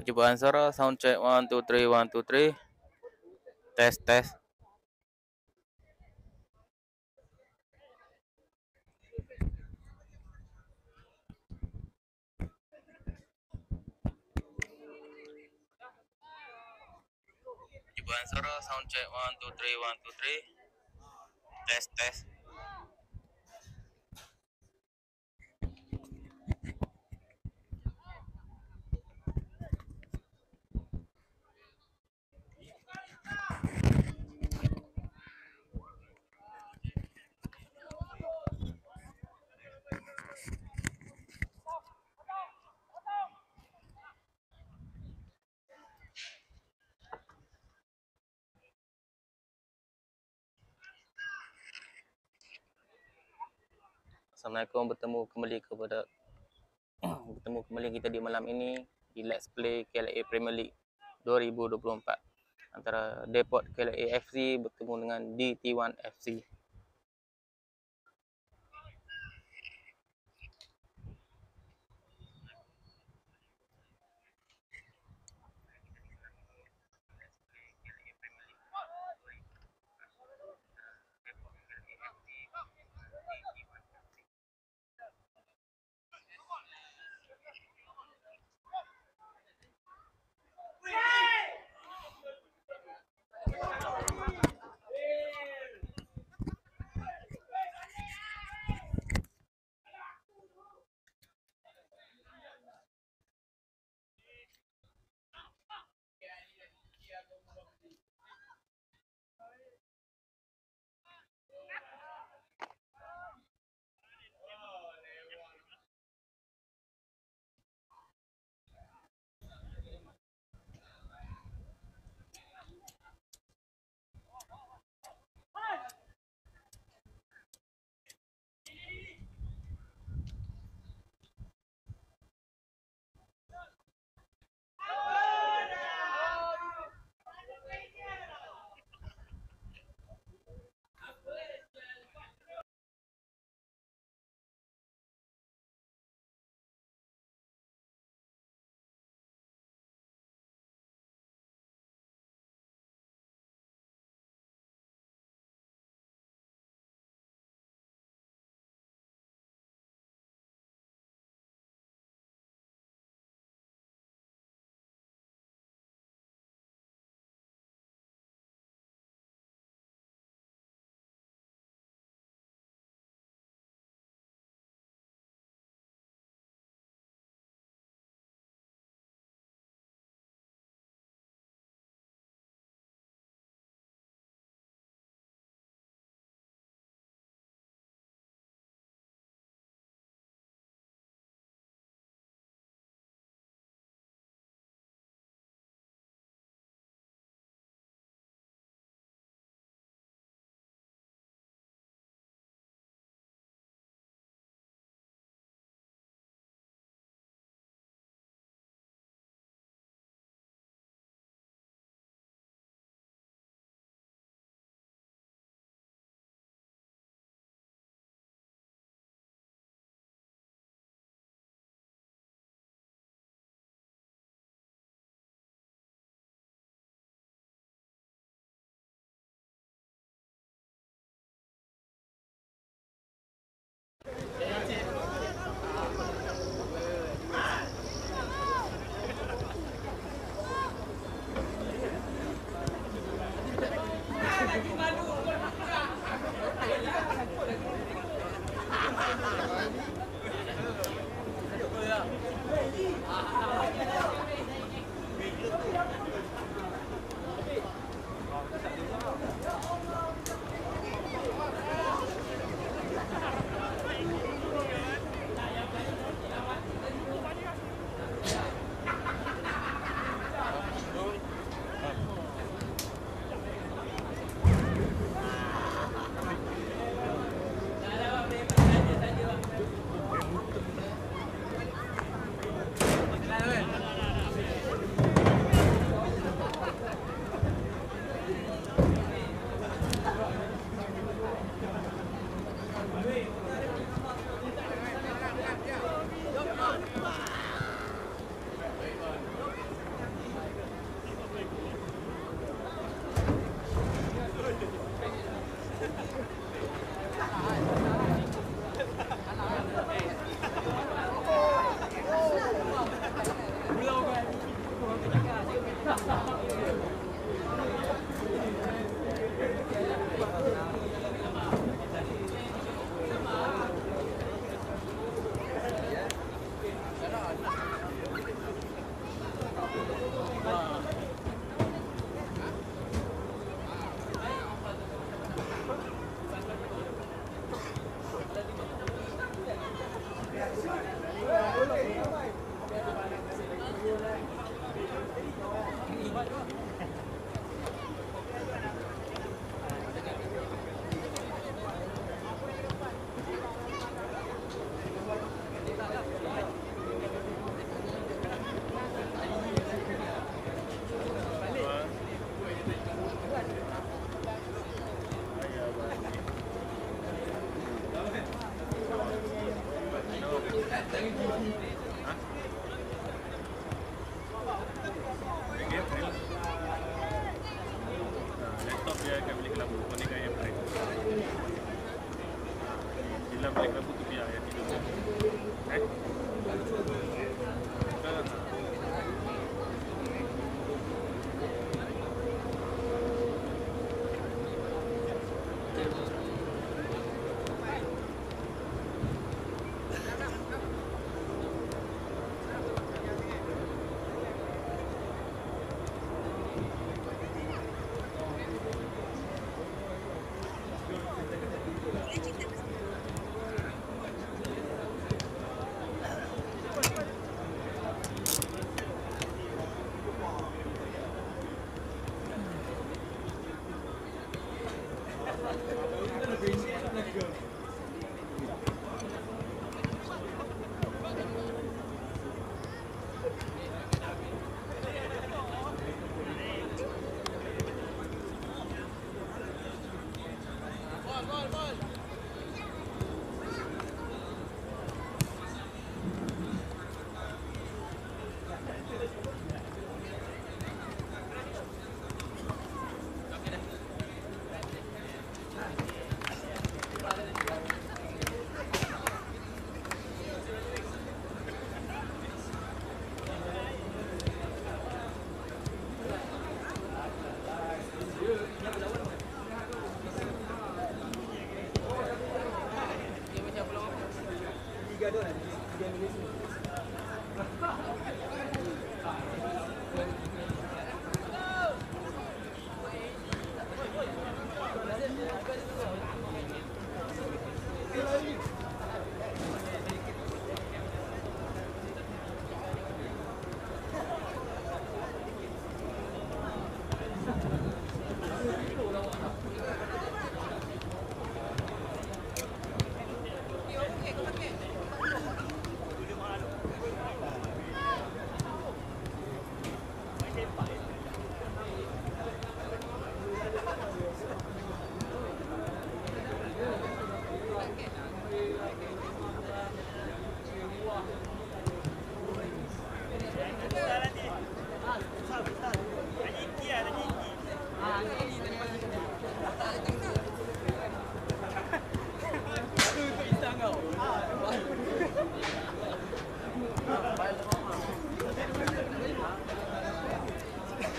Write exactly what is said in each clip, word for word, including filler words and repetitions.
Percobaan suara, sound check, one two three one two three. Tes tes. Percobaan suara, sound check, one two three one two three. Tes tes. Assalamualaikum, bertemu kembali kepada bertemu kembali kita di malam ini di Let's Play K L A Premier League dua ribu dua puluh empat antara Depot K L A F C bertemu dengan D T satu F C.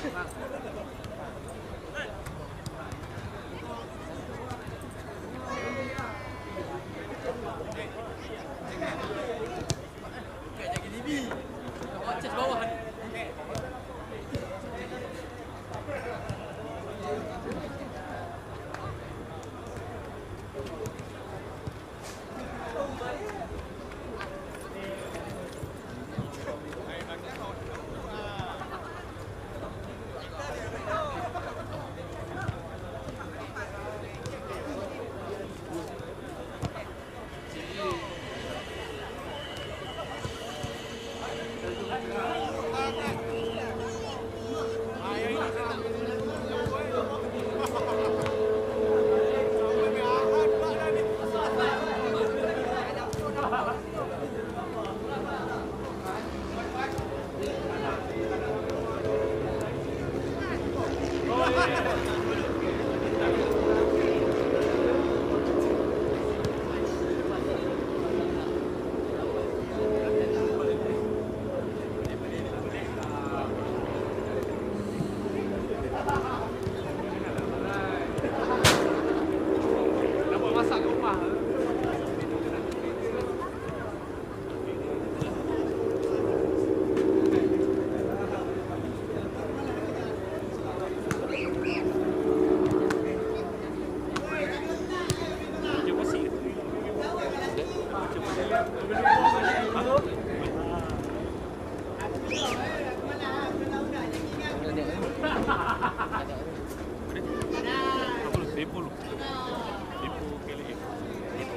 Depo lu. Depo K L A. Depo.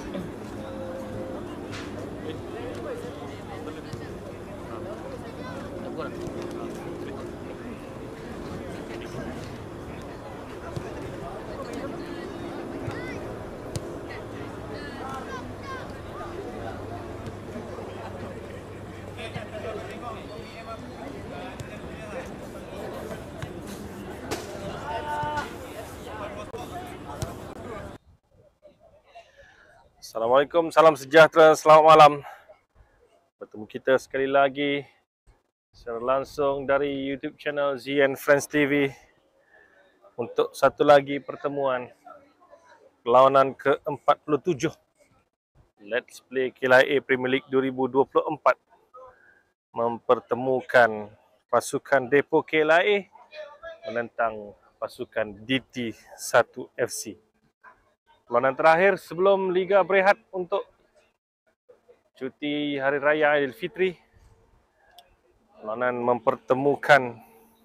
Eh. Tegur. Assalamualaikum, salam sejahtera, selamat malam. Bertemu kita sekali lagi secara langsung dari YouTube channel Z and Friends T V untuk satu lagi pertemuan perlawanan ke empat puluh tujuh Let's Play K L A Premier League dua ribu dua puluh empat mempertemukan pasukan Depo K L A menentang pasukan D T satu F C. Perlawanan terakhir sebelum Liga berehat untuk cuti Hari Raya Aidilfitri. Perlawanan mempertemukan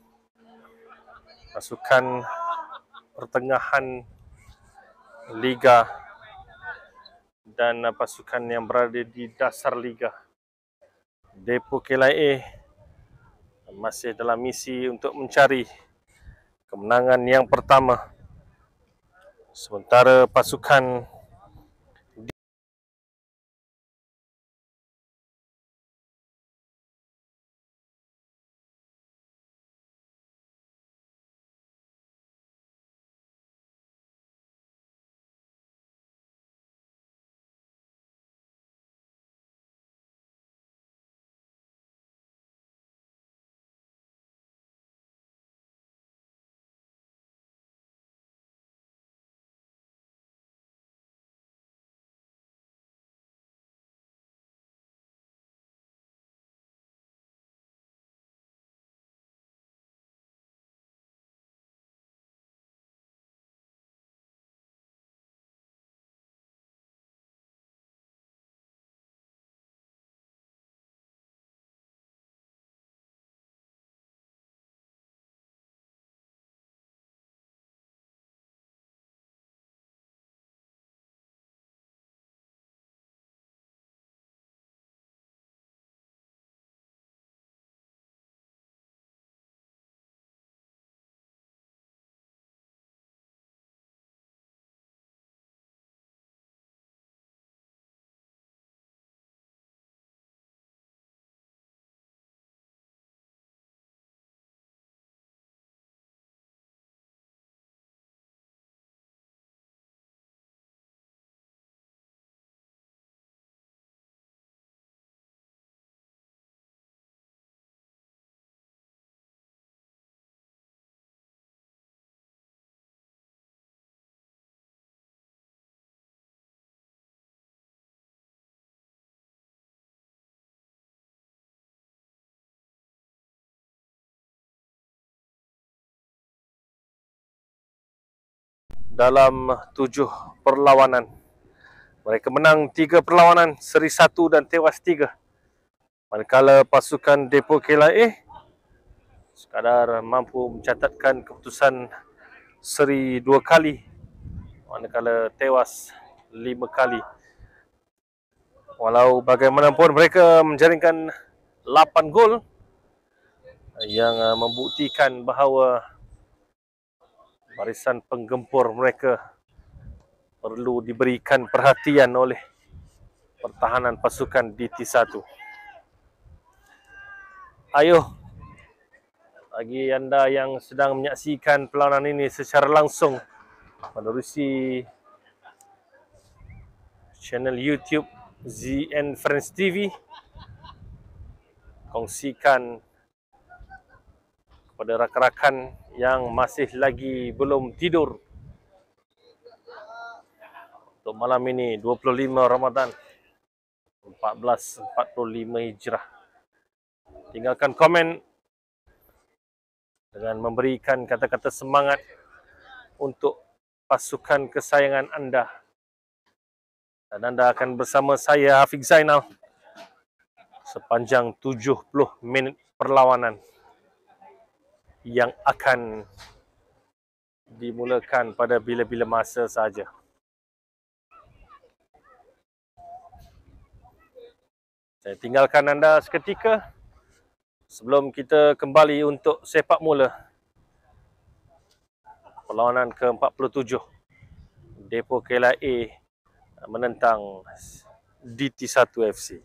pasukan pertengahan Liga dan pasukan yang berada di dasar Liga. Depo K L A masih dalam misi untuk mencari kemenangan yang pertama. Sementara pasukan dalam tujuh perlawanan. Mereka menang tiga perlawanan, seri satu dan tewas tiga. Manakala pasukan Depo K L A sekadar mampu mencatatkan keputusan seri dua kali, manakala tewas lima kali. Walau bagaimanapun mereka menjaringkan lapan gol yang membuktikan bahawa barisan penggempur mereka perlu diberikan perhatian oleh pertahanan pasukan D T satu. Ayuh, bagi anda yang sedang menyaksikan perlawanan ini secara langsung menerusi channel YouTube Z N Friends T V, kongsikan kepada rakan-rakan yang masih lagi belum tidur untuk malam ini dua puluh lima Ramadan seribu empat ratus empat puluh lima Hijrah. Tinggalkan komen dengan memberikan kata-kata semangat untuk pasukan kesayangan anda. Dan anda akan bersama saya, Hafiq Zainal, sepanjang tujuh puluh minit perlawanan yang akan dimulakan pada bila-bila masa saja. Saya tinggalkan anda seketika sebelum kita kembali untuk sepak mula perlawanan ke empat puluh tujuh Depo K L A menentang D T satu F C.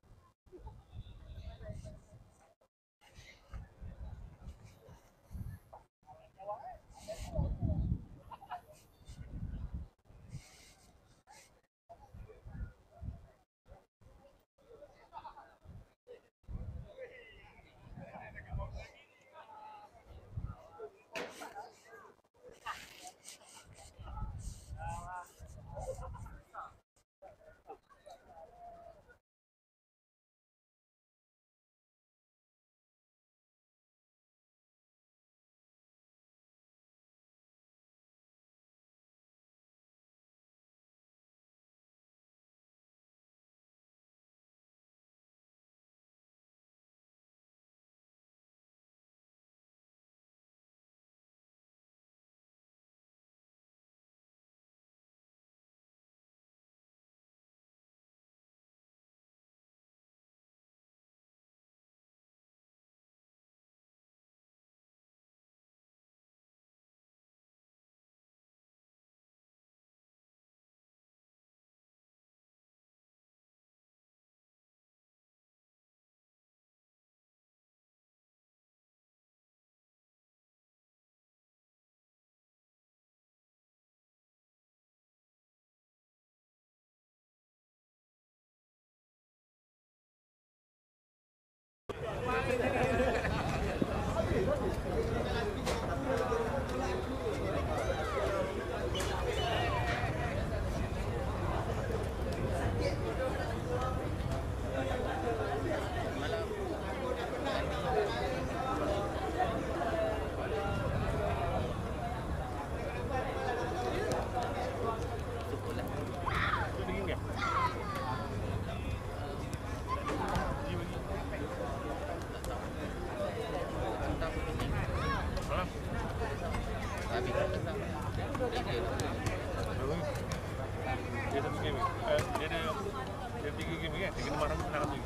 Dia satu game. Uh, dia ada dia tiga game kan? Dia kena marah menang satu.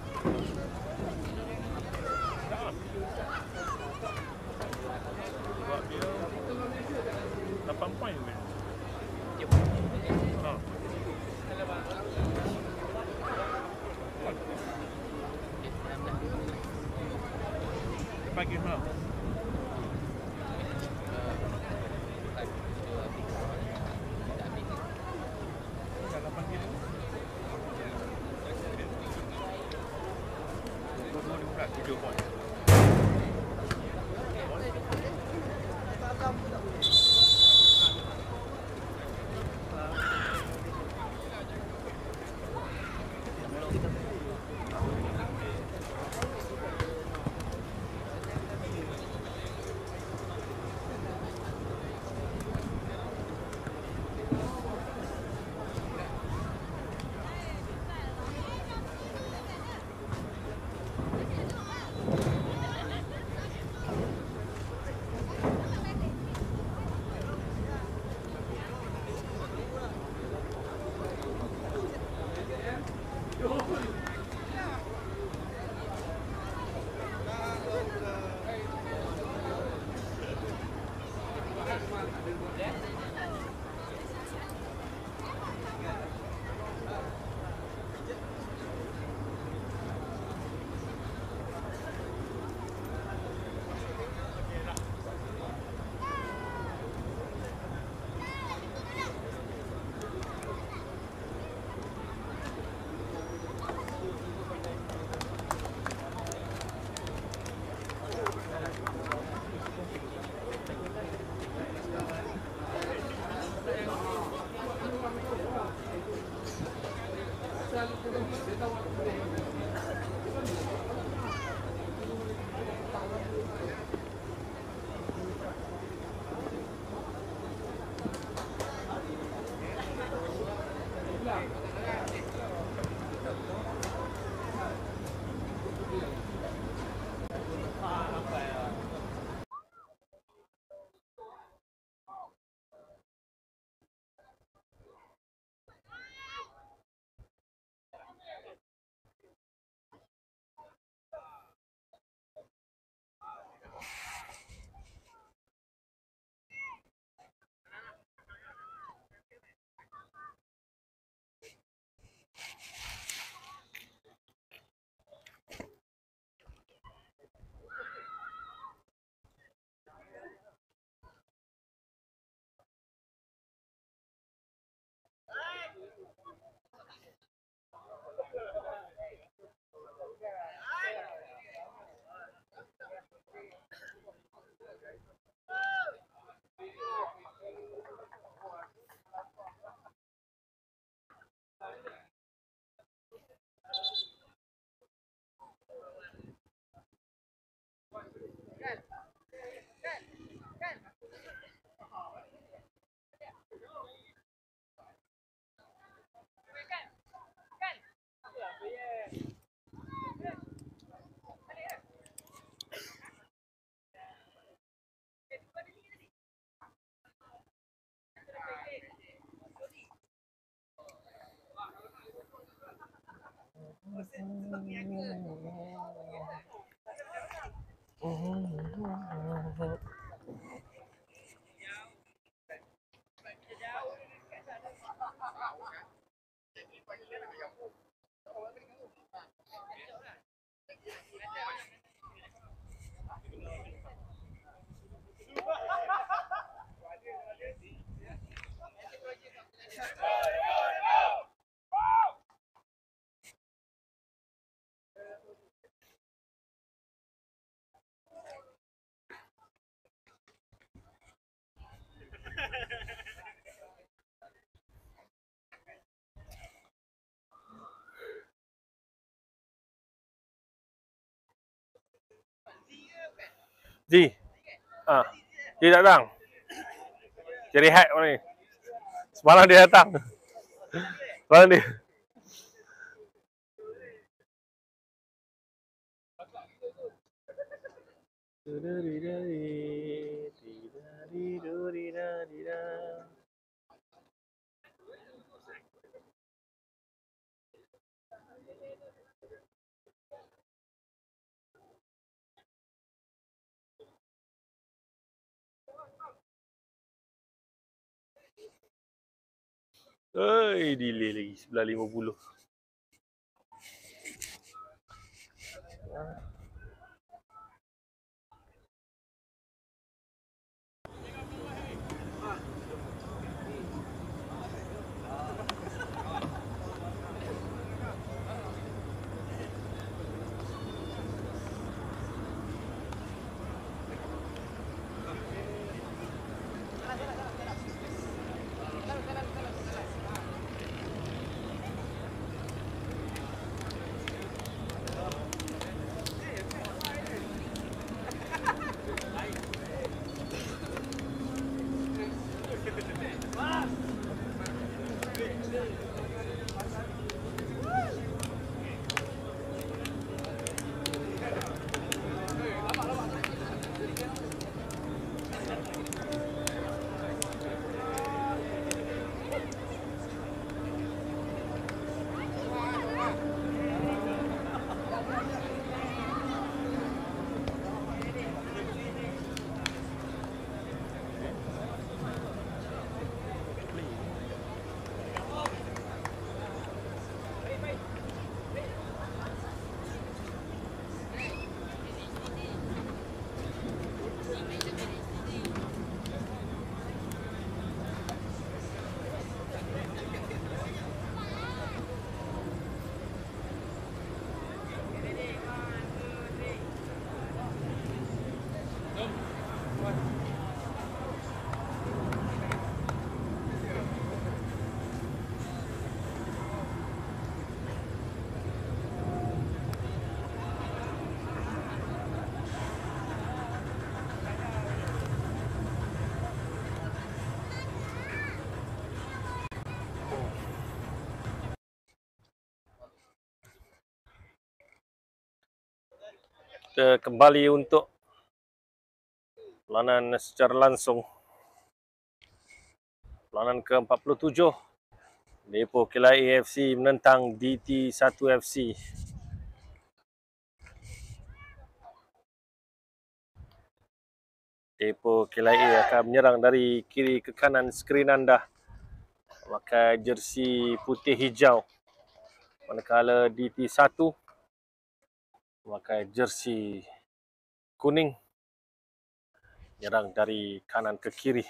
Tak. Sebab dia lapan poin kan? Ha. Dia bagi ha. Tujuh poin. Ji. Ah. Dia datang. Jadi hack mana ni? Semalam dia datang. Semalam dia. Oi, delay lagi sebelah lima puluh. Kita kembali untuk peranan secara langsung. Peranan ke empat puluh tujuh. Depo Kelai A F C menentang D T satu F C. Depo Kelai A akan menyerang dari kiri ke kanan skrin anda. Pakai jersey putih hijau. Manakala D T satu pakai jersey kuning. Menyerang dari kanan ke kiri.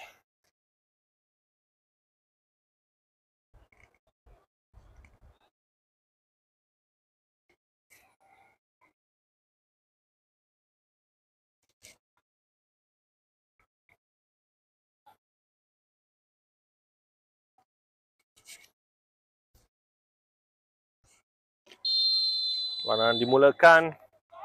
Perlawanan dimulakan.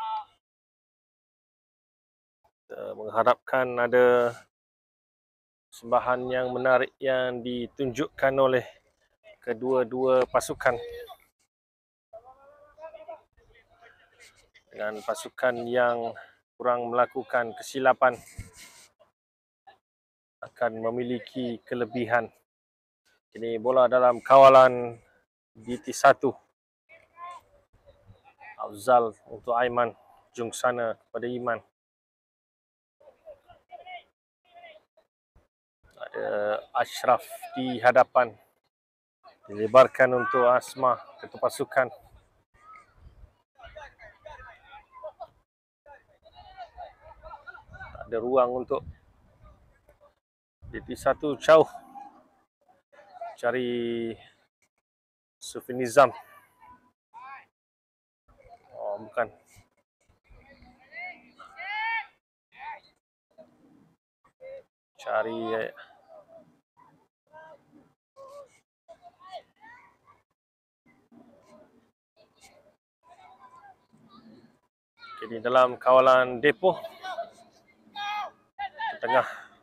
Kita mengharapkan ada persembahan yang menarik yang ditunjukkan oleh kedua-dua pasukan. Dengan pasukan yang kurang melakukan kesilapan akan memiliki kelebihan. Kini bola dalam kawalan D T satu. Afzal untuk Aiman. Jung sana kepada Iman. Ada Ashraf di hadapan. Dilebarkan untuk Asma ketua pasukan. Tak ada ruang untuk D T satu jauh. Cari Sufi Nizam. Oh, bukan. Cari Kini dalam kawalan Depo. Ke tengah.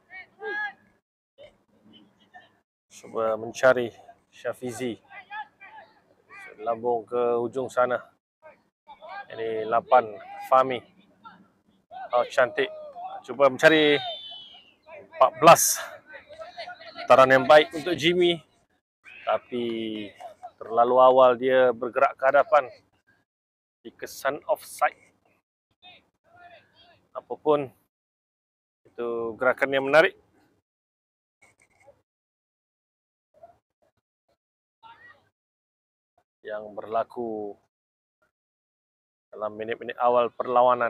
Cuba mencari Syafizi. Lambung ke ujung sana. Ini lapan Fahmi. Oh, cantik. Cuba mencari empat belas. Putaran yang baik untuk Jimmy. Tapi terlalu awal dia bergerak ke hadapan. Dikesan offside. Apapun, itu gerakan yang menarik. Yang berlaku dalam minit-minit awal perlawanan.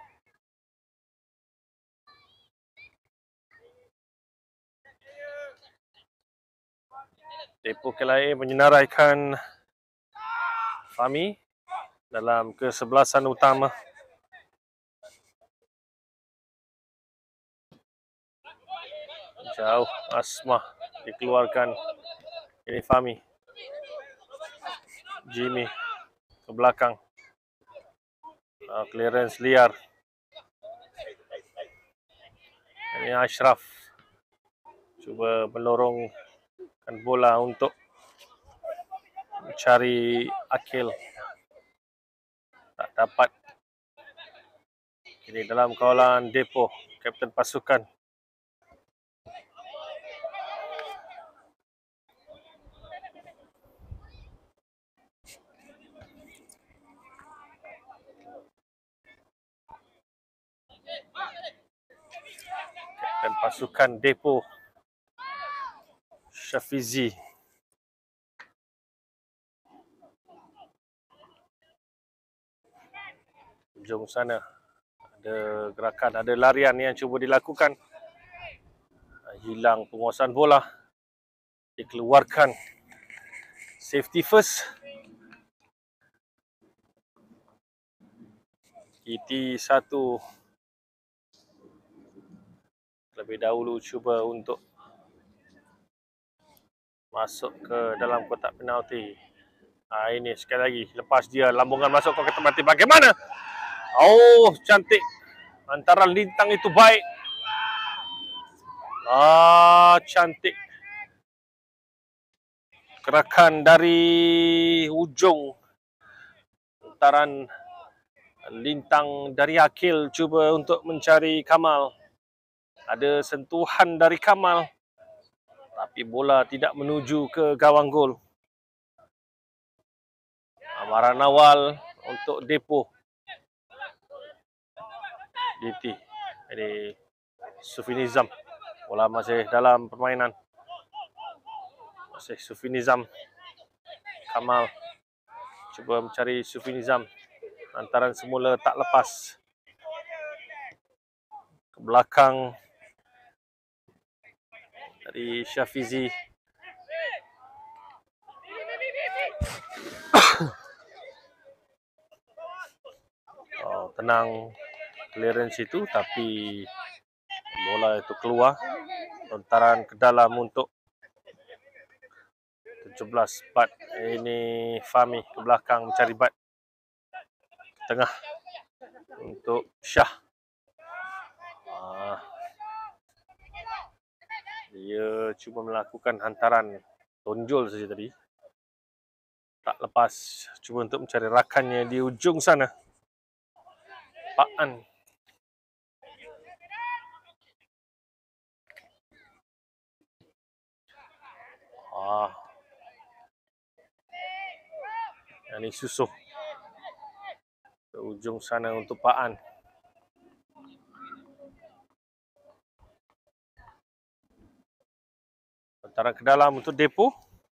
Depo Kelai menyenaraikan Fahmi dalam kesebelasan utama. Jauh Asma dikeluarkan. Ini Fahmi. Jimmy ke belakang. Uh, clearance liar. Ini Ashraf. Cuba melorongkan bola untuk mencari Akil. Tak dapat. Ini dalam kawalan Depo. Kapten pasukan. Dan pasukan Depo Syafizi. Ujung sana ada gerakan, ada larian yang cuba dilakukan. Hilang penguasaan bola. Dikeluarkan. Safety first. D T satu lebih dahulu cuba untuk masuk ke dalam kotak penalti. Ha, ini sekali lagi. Lepas dia lambungan masuk ke kotak penalti. Bagaimana? Oh, cantik. Hantaran lintang itu baik. Ah, cantik. Gerakan dari ujung. Hantaran Lintang dari Akil cuba untuk mencari Kamal. Ada sentuhan dari Kamal, tapi bola tidak menuju ke gawang gol. Amaran awal untuk Depo. D T. Ini Sufi Nizam. Bola masih dalam permainan. Masih Sufi Nizam. Kamal cuba mencari Sufi Nizam. Lantaran semula tak lepas. Ke belakang dari Syafizi. Oh, tenang clearance itu, tapi bola itu keluar. Lontaran ke dalam untuk tujuh belas Bat. Ini Fahmi ke belakang mencari Bat. Tengah untuk Syah. Ah. Dia cuba melakukan hantaran tonjol saja tadi. Tak lepas. Cuba untuk mencari rakannya di ujung sana. Pak An. Ah. Ini Susuh. Ke ujung sana untuk Pak An. Antara ke dalam untuk Depo.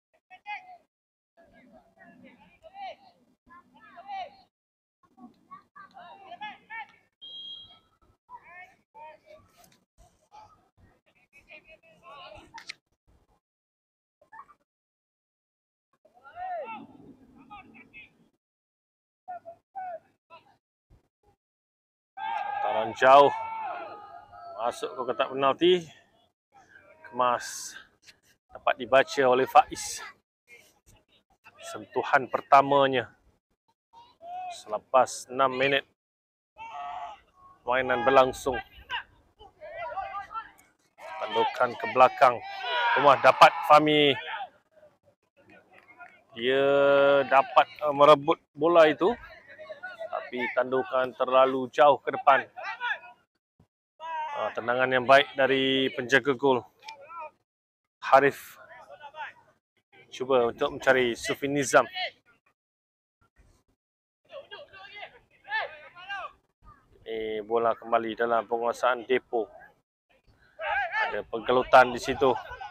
Hantaran jauh. Masuk ke kotak penalti. Kemas. Dapat dibaca oleh Faiz. Sentuhan pertamanya. Selepas enam minit. Permainan berlangsung. Tandukan ke belakang. Rumah dapat Fahmi. Dia dapat merebut bola itu. Tapi tandukan terlalu jauh ke depan. Tendangan yang baik dari penjaga gol. Harif cuba untuk mencari Sufi Nizam. Ini bola kembali dalam penguasaan Depo. Ada penggelutan di situ.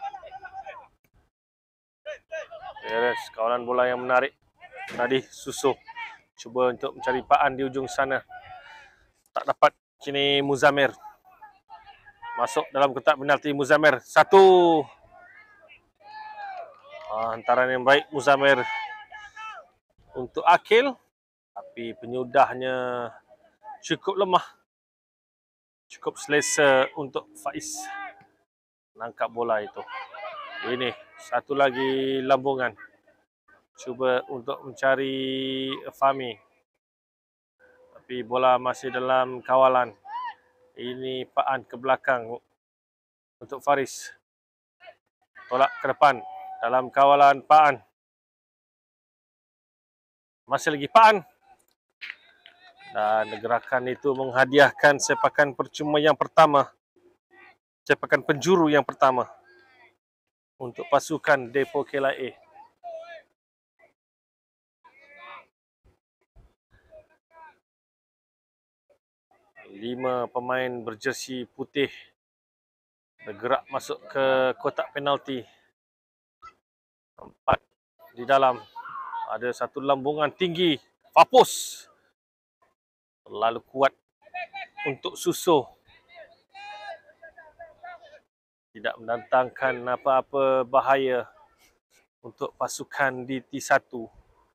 Yes, kawalan bola yang menarik. Tadi Susuh cuba untuk mencari Pak An di ujung sana. Tak dapat. Kini Muzamir. Masuk dalam kotak penalti Muzamir. Satu. Ah, hantaran yang baik Muzamir untuk Akil. Tapi penyudahnya cukup lemah. Cukup selesa untuk Faiz menangkap bola itu. Ini satu lagi lambungan. Cuba untuk mencari Fahmi. Tapi bola masih dalam kawalan. Ini Pak An ke belakang untuk Faris. Tolak ke depan. Dalam kawalan Pak An. Masih lagi Pak An. Dan gerakan itu menghadiahkan sepakan percuma yang pertama. Sepakan penjuru yang pertama. Untuk pasukan Depo K L A. Lima pemain berjersi putih bergerak masuk ke kotak penalti. Empat di dalam. Ada satu lambungan tinggi. Fapus. Terlalu kuat untuk Susuh. Tidak mendatangkan apa-apa bahaya untuk pasukan di T satu.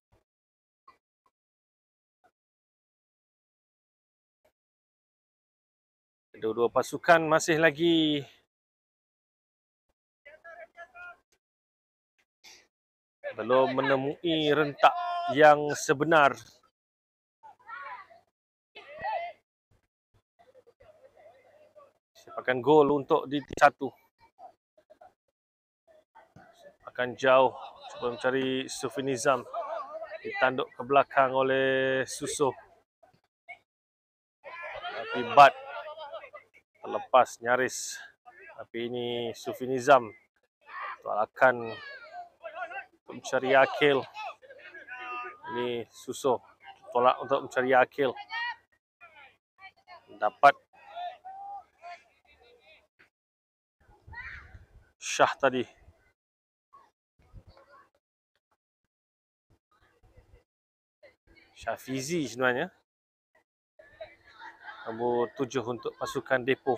Kedua-dua pasukan masih lagi belum menemui rentak yang sebenar. Sepakan gol untuk di T satu. Akan jauh. Cuba mencari Sufi Nizam. Ditanduk ke belakang oleh Susuh. Tapi Bad terlepas nyaris. Tapi ini Sufi Nizam tolakan untuk mencari Akil. Ini Suso tolak untuk mencari Akil. Dapat Syah tadi. Syafizi sebenarnya. Nombor tujuh untuk pasukan Depo.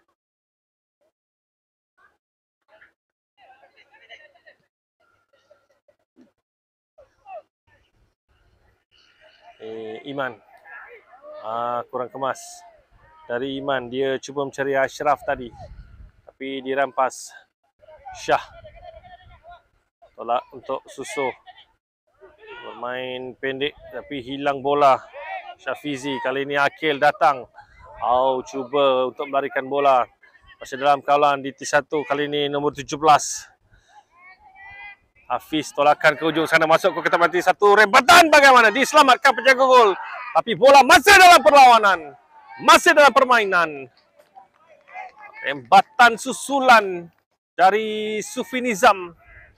Eh, Iman. Ah, kurang kemas. Dari Iman, dia cuba mencari Ashraf tadi. Tapi dirampas. Syah. Tolak untuk Suso. Bermain pendek tapi hilang bola. Syafizi, kali ini Akil datang. Oh, cuba untuk melarikan bola. Masih dalam kawalan di T satu, kali ini nombor tujuh belas. Hafiz tolakan ke ujung sana, masuk ke kotak penalti satu. Rembatan bagaimana? Diselamatkan penjaga gol. Tapi bola masih dalam perlawanan. Masih dalam permainan. Rembatan susulan dari Sufi Nizam.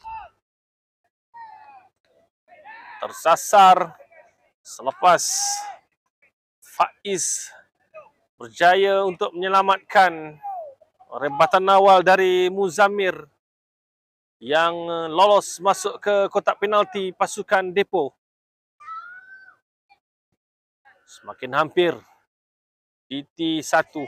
Tersasar selepas Faiz berjaya untuk menyelamatkan rembatan awal dari Muzamir yang lolos masuk ke kotak penalti pasukan Depo. Semakin hampir di T satu.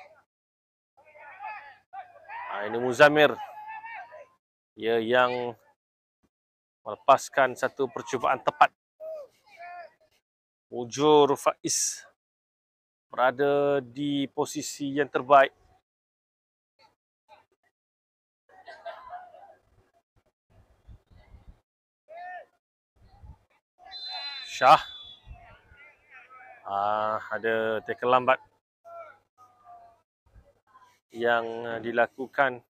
Nah, ini Muzamir. Ia yang melepaskan satu percubaan tepat. Mujur Faiz berada di posisi yang terbaik. Syah. Ah, ada tackle lambat yang dilakukan.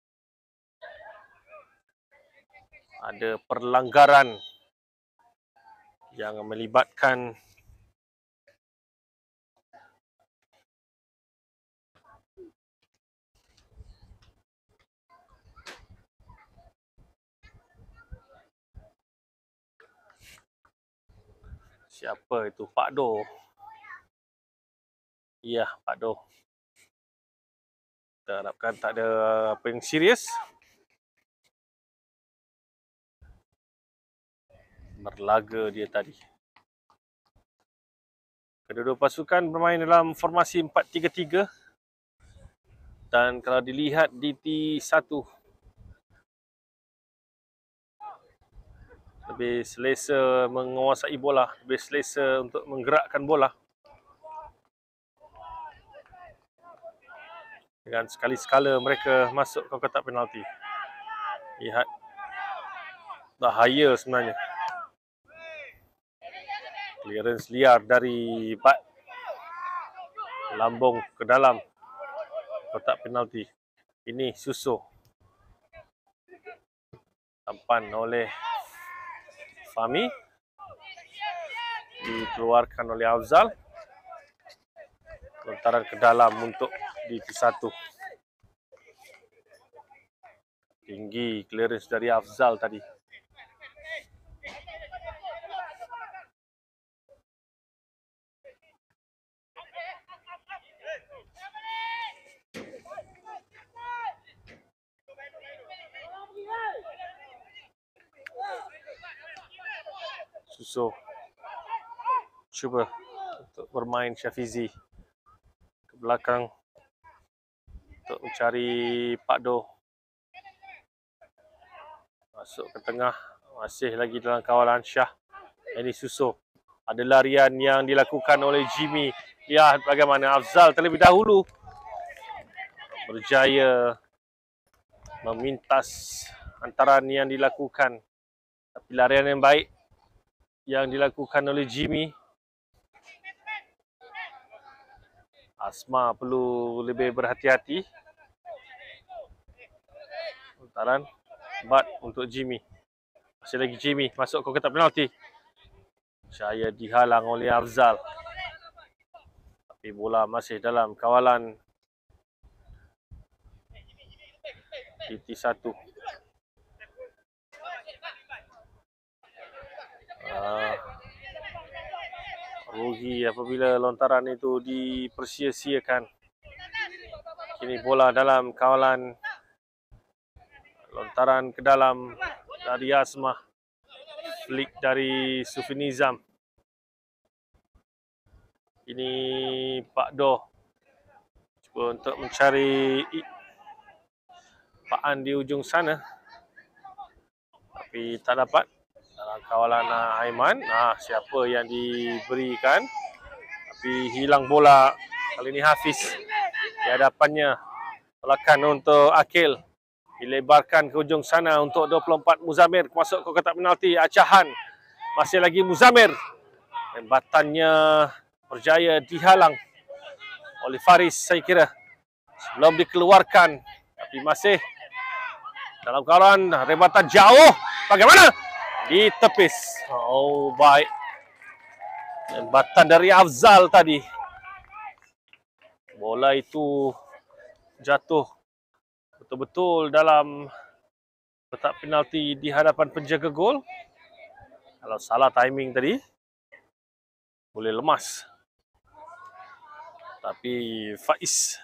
Ada perlanggaran yang melibatkan siapa itu? Pak Do. Ya, Pak Do. Kita harapkan tak ada apa yang serius. Berlaga dia tadi. Kedua-dua pasukan bermain dalam formasi empat tiga tiga. Dan kalau dilihat di T satu, lebih selesa menguasai bola, lebih selesa untuk menggerakkan bola. Dengan sekali-sekala mereka masuk ke kotak penalti. Lihat, bahaya sebenarnya. Clearance liar dari Bat. Lambung ke dalam kotak penalti. Ini Suso. Tampan oleh Fahmi. Dikeluarkan oleh Afzal. Lontaran ke dalam untuk di T satu. Tinggi clearance dari Afzal tadi. Suso cuba untuk bermain Syafizi ke belakang untuk mencari Pak Do. Masuk ke tengah, masih lagi dalam kawalan Syah. Ini Suso. Ada larian yang dilakukan oleh Jimmy. Lihat bagaimana Afzal terlebih dahulu berjaya memintas antaran yang dilakukan. Tapi larian yang baik yang dilakukan oleh Jimmy. Asma perlu lebih berhati-hati. Lontaran Bat untuk Jimmy. Masih lagi Jimmy masuk ke kotak penalti. Saya dihalang oleh Afzal. Tapi bola masih dalam kawalan D T satu. Uh, rugi apabila lontaran itu dipersia-siakan. Kini bola dalam kawalan, lontaran ke dalam dari Asmah, flick dari Sufi Nizam. Ini Pak Do cuba untuk mencari Paan di ujung sana, tapi tak dapat. Dalam kawalan Aiman, nah, siapa yang diberikan, tapi hilang bola. Kali ini Hafiz di hadapannya, tolakan untuk Akil, dilebarkan ke ujung sana untuk dua puluh empat Muzamir masuk ke kotak penalti. Acahan, masih lagi Muzamir, tembakannya berjaya dihalang oleh Faris saya kira sebelum dikeluarkan, tapi masih dalam kawalan rebatan jauh. Bagaimana? Ditepis. Oh, baik. Tembatan dari Afzal tadi. Bola itu jatuh betul-betul dalam kotak penalti di hadapan penjaga gol. Kalau salah timing tadi, boleh lemas. Tapi Faiz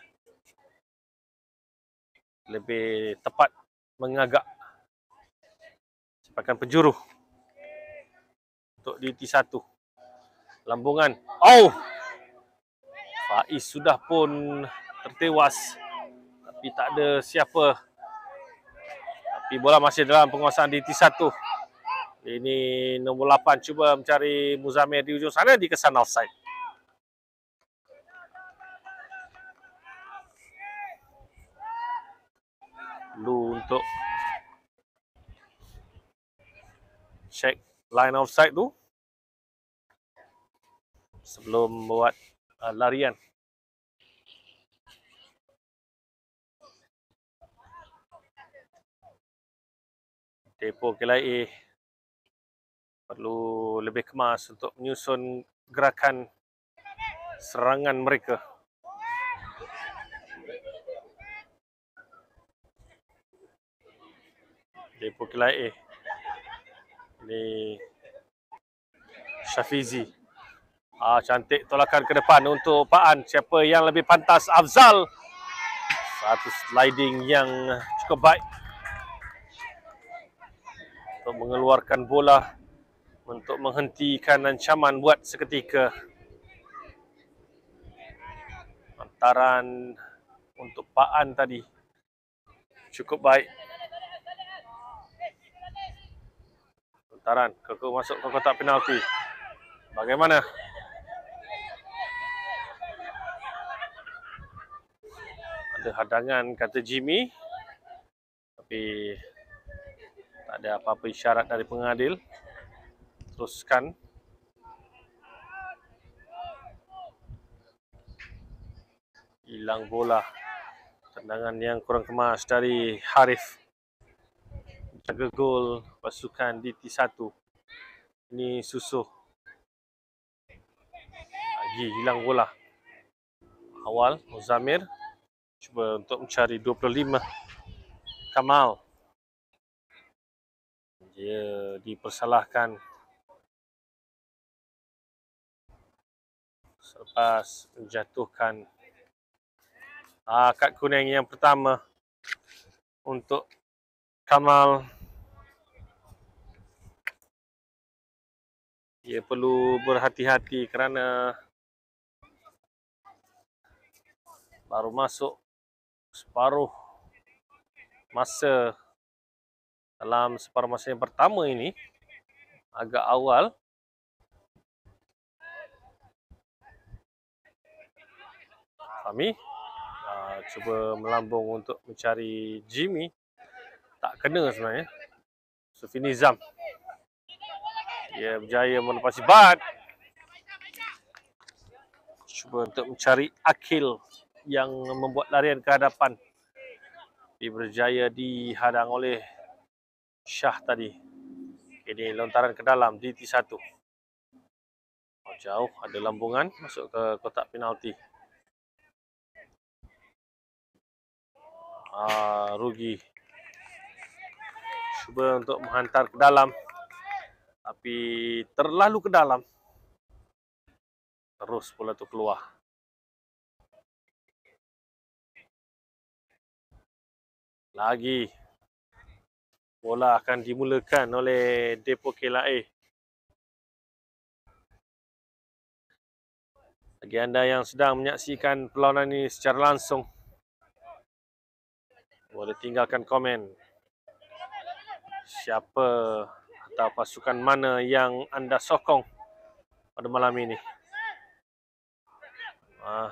lebih tepat mengagak sepakan penjuru untuk D T satu. Lambungan. Oh! Faiz sudah pun tertewas. Tapi tak ada siapa. Tapi bola masih dalam penguasaan D T satu. Ini nombor lapan cuba mencari Muzamir di ujung sana, dikesan offside. Lu untuk check line offside tu sebelum buat uh, larian. Depo K L A perlu lebih kemas untuk menyusun gerakan serangan mereka. Depo K L A. Ini Syafizi. Ah, cantik tolakan ke depan untuk Paan. Siapa yang lebih pantas? Afzal. Satu sliding yang cukup baik untuk mengeluarkan bola, untuk menghentikan ancaman buat seketika. Lantaran untuk Paan tadi cukup baik. Lantaran ke masuk ke kotak penalti. Bagaimana? Ada hadangan kata Jimmy, tapi tak ada apa-apa isyarat dari pengadil. Teruskan. Hilang bola. Tendangan yang kurang kemas dari Harif. Jaga gol pasukan D T satu. Ini Susuh. Lagi hilang bola. Awal Muzamir cuba untuk mencari dua puluh lima Kamal. Dia dipersalahkan selepas menjatuhkan ah, kad kuning yang pertama untuk Kamal. Dia perlu berhati-hati kerana baru masuk separuh masa. Dalam separuh masa yang pertama ini agak awal. Fahmi uh, cuba melambung untuk mencari Jimmy. Tak kena sebenarnya. Sufi Nizam. Dia berjaya melepasi bat. Cuba untuk mencari Akil yang membuat larian ke hadapan. Dia berjaya dihadang oleh Syah tadi. Ini lontaran ke dalam D T satu. Oh, jauh ada lambungan masuk ke kotak penalti. Ah, rugi. Cuba untuk menghantar ke dalam. Tapi terlalu ke dalam. Terus bola tu keluar. Lagi. Bola akan dimulakan oleh Depok K L A. Bagi anda yang sedang menyaksikan perlawanan ini secara langsung, boleh tinggalkan komen siapa atau pasukan mana yang anda sokong pada malam ini. Ah.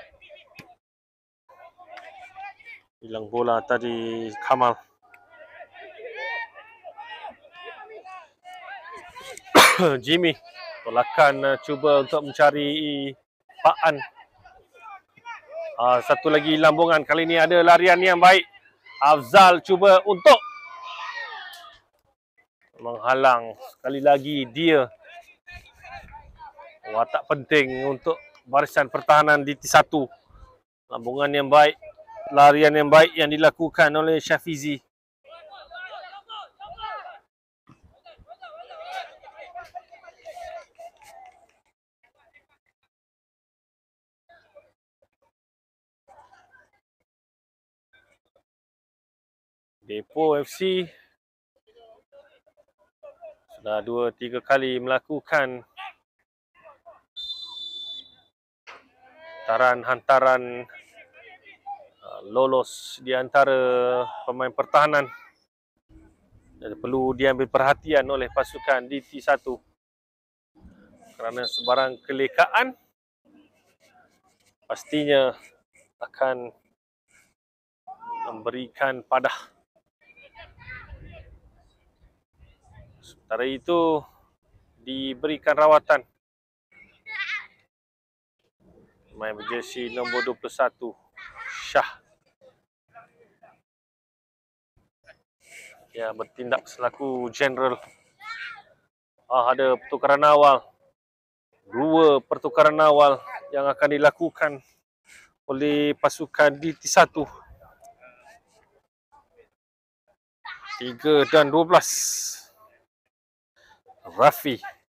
Hilang bola tadi Kamal. Jimmy tolakan cuba untuk mencari Pak An. Ah, satu lagi lambungan. Kali ini ada larian yang baik. Afzal cuba untuk menghalang. Sekali lagi dia watak penting untuk barisan pertahanan di T satu. Lambungan yang baik, larian yang baik yang dilakukan oleh Syafizi. Depok F C sudah dua tiga kali melakukan hantaran-hantaran uh, lolos di antara pemain pertahanan. Dan perlu diambil perhatian oleh pasukan di T satu. Kerana sebarang kelekaan pastinya akan memberikan padah. Sementara itu diberikan rawatan pemain berjersey nombor dua puluh satu Syah yang bertindak selaku general. Ah, ada pertukaran awal. Dua pertukaran awal yang akan dilakukan oleh pasukan di T satu. tiga dan dua belas. Rafi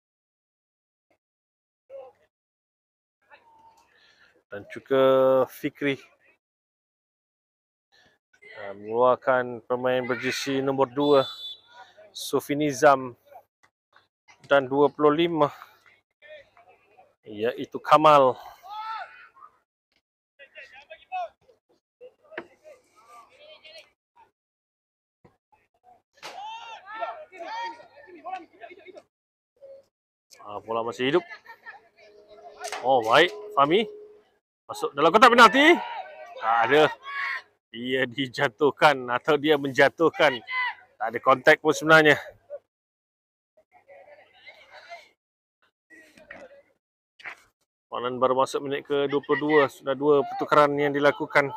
dan juga Fikri mengeluarkan pemain berjersey nombor dua Sufi Nizam dan dua puluh lima iaitu Kamal. Ah, bola masih hidup. Oh, baik. Fahmi masuk dalam kotak penalti. Tak ada. Dia dijatuhkan atau dia menjatuhkan. Tak ada kontak pun sebenarnya. Perlawanan baru masuk minit ke dua puluh dua. Sudah dua pertukaran yang dilakukan.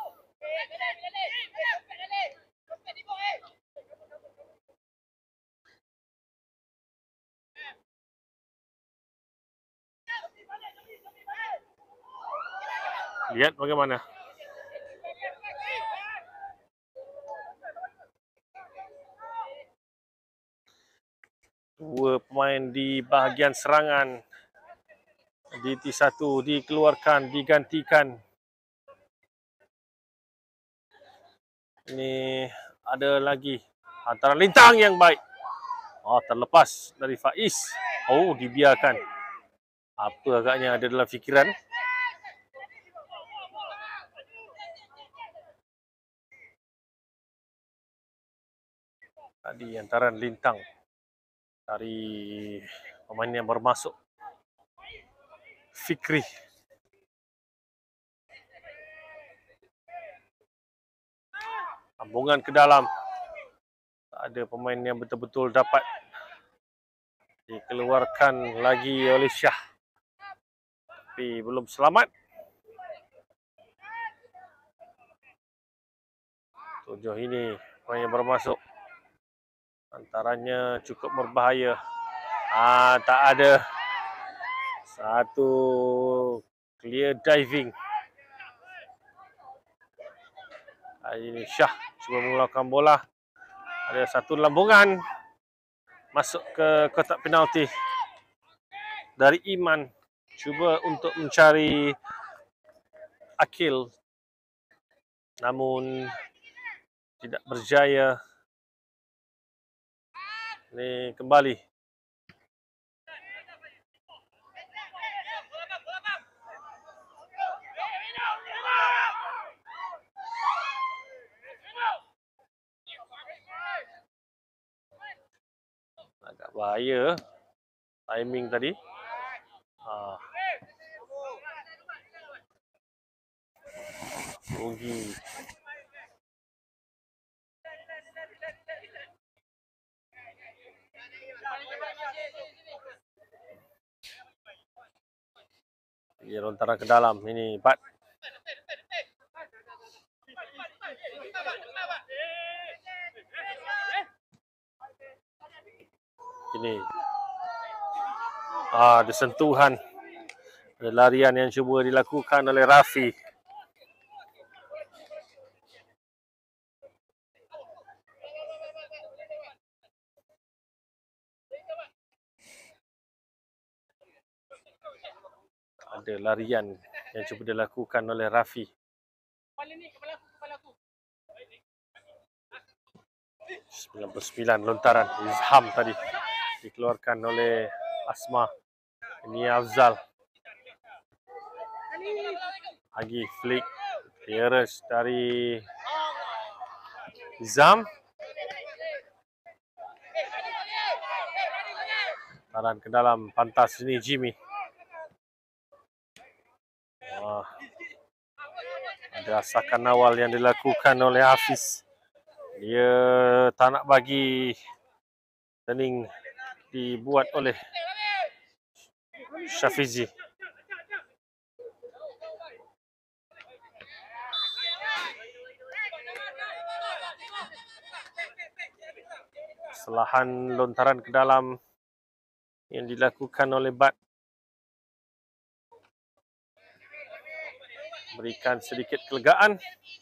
Lihat bagaimana. Dua pemain di bahagian serangan di T satu dikeluarkan, digantikan. Ini ada lagi hantaran lintang yang baik. Oh, terlepas dari Faiz. Oh, dibiarkan. Apa agaknya ada dalam fikiran? Tadi hantaran lintang dari pemain yang bermasuk Fikri. Sambungan ke dalam. Tak ada pemain yang betul-betul dapat dikeluarkan lagi oleh Syah. Tapi belum selamat. Sejauh ini pemain yang bermasuk antaranya cukup berbahaya. Ah, tak ada. Satu clear diving. Ini Syah cuba mengeluarkan bola. Ada satu lambungan masuk ke kotak penalti dari Iman. Cuba untuk mencari Akil, namun tidak berjaya. Ini kembali. Agak bahaya timing tadi. Ah. Rugi. Dia lontaran ke dalam. Ini Bat. Ini. Ah, ada sentuhan. Ada larian yang cuba dilakukan oleh Rafi. Ada larian yang cuba dilakukan oleh Rafi. sembilan puluh sembilan lontaran Izham tadi dikeluarkan oleh Asma. Ini Afzal. Lagi flick clearance dari Izham. Taran ke dalam, pantas ini Jimmy. Wah. Ada asakan awal yang dilakukan oleh Hafiz. Dia tak nak bagi turning dibuat oleh Syafizi. Kesalahan lontaran ke dalam yang dilakukan oleh Bat. Berikan sedikit kelegaan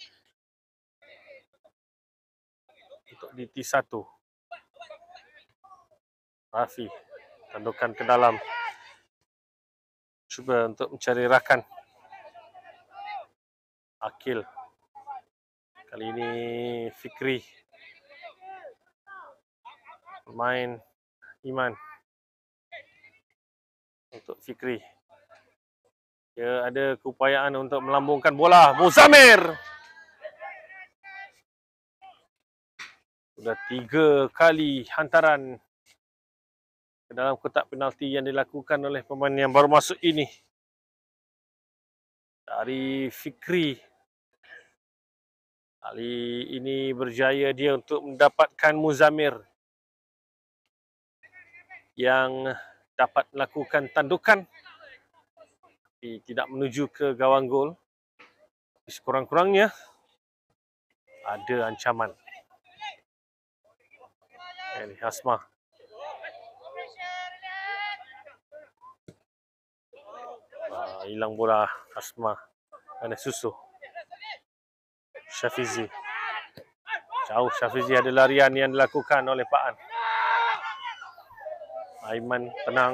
untuk di T satu. Rafi tandukan ke dalam. Cuba untuk mencari rakan. Akil. Kali ini Fikri. Pemain Iman. Untuk Fikri. Dia ada keupayaan untuk melambungkan bola. Muzamir. Sudah tiga kali hantaran ke dalam kotak penalti yang dilakukan oleh pemain yang baru masuk ini. Dari Fikri. Kali ini berjaya dia untuk mendapatkan Muzamir yang dapat melakukan tandukan. Tapi tidak menuju ke gawang gol. Sekurang-kurangnya ada ancaman. Ini Asma. Ah, hilang bola Asma. Ada Susu. Syafizi. Jauh Syafizi, ada larian yang dilakukan oleh Pak An. Aiman tenang.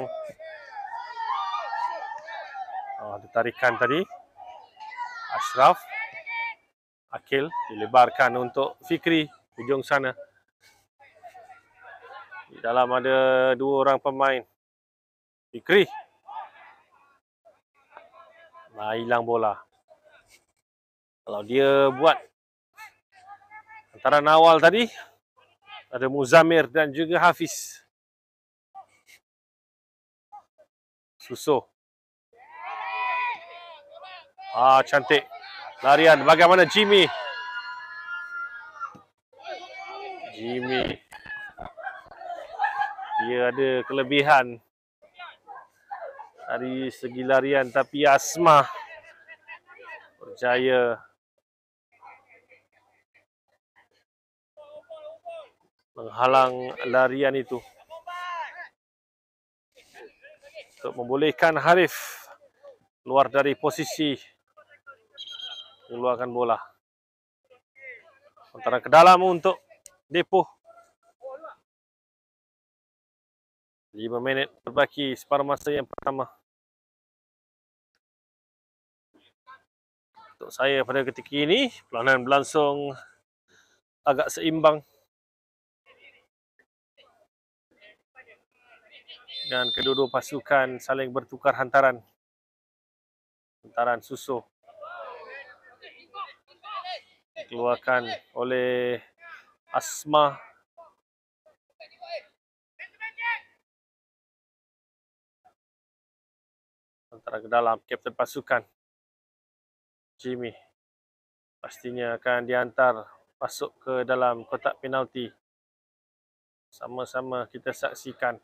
Oh, ada tarikan tadi. Ashraf. Akil dilebarkan untuk Fikri. Hujung sana. Di dalam ada dua orang pemain. Fikri. Nah, hilang bola. Kalau dia buat antaran awal tadi, ada Muzamir dan juga Hafiz. Suso. Ah, cantik. Larian. Bagaimana Jimmy? Jimmy. Dia ada kelebihan dari segi larian, tapi Asma berjaya menghalang larian itu untuk membolehkan Harif keluar dari posisi mengeluarkan bola. Antara ke dalam untuk Depoh. lima minit berbaki separuh masa yang pertama. Untuk saya pada ketika ini, perlawanan berlangsung agak seimbang. Dan kedua-dua pasukan saling bertukar hantaran. Hantaran susuh. Dikeluarkan oleh Asma. Antara ke dalam kapten pasukan Jimmy pastinya akan dihantar masuk ke dalam kotak penalti. Sama-sama kita saksikan.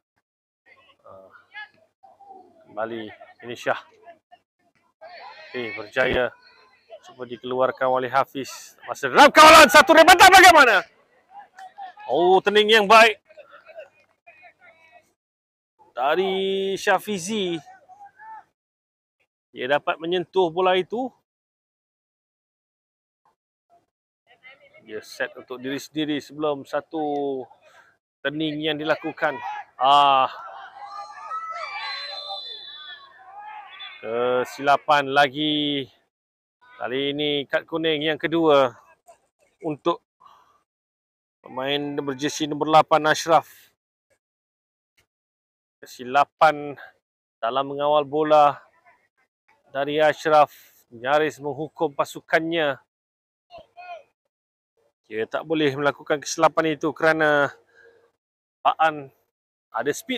Kembali ini Syah. Eh, berjaya cuba dikeluarkan oleh Hafiz. Masih dalam kawalan satu rebatan bagaimana? Oh, turning yang baik dari Syafizi. Dia dapat menyentuh bola itu. Dia set untuk diri sendiri sebelum satu turning yang dilakukan. Ah, kesilapan lagi. Kali ini kad kuning yang kedua untuk pemain berjersey nombor lapan Ashraf. Kesilapan dalam mengawal bola dari Ashraf, nyaris menghukum pasukannya. Dia tak boleh melakukan kesilapan itu kerana Aan ada speed.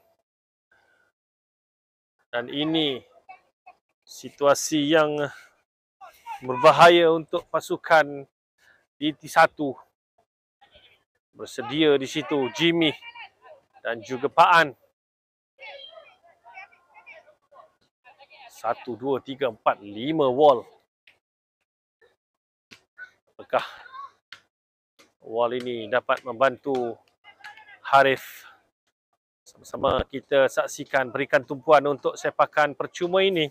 Dan ini situasi yang berbahaya untuk pasukan D T satu. Bersedia di situ Jimmy dan juga Paan. Satu, dua, tiga, empat, lima wall. Apakah wall ini dapat membantu Harif? Sama-sama kita saksikan, berikan tumpuan untuk sepakan percuma ini.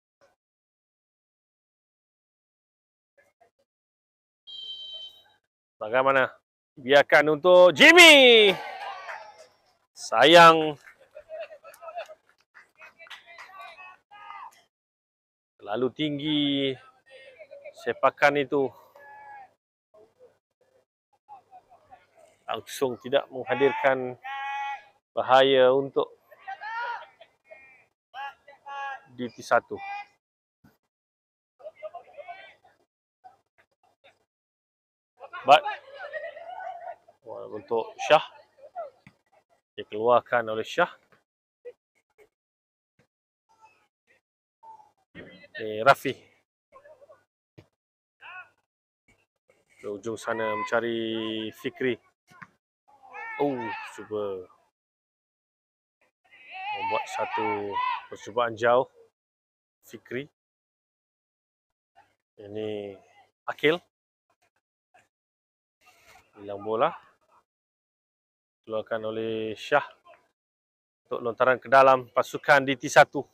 Bagaimana? Biarkan untuk Jimmy. Sayang. Terlalu tinggi sepakan itu. Langsung tidak menghadirkan bahaya untuk D T satu. But untuk Syah dikeluarkan oleh Syah. Eh, Rafi ke ujung sana mencari Fikri. Oh, cuba membuat satu percubaan jauh Fikri. Ini Akil. Hilang bola. Keluarkan oleh Syah untuk lontaran ke dalam pasukan D T satu.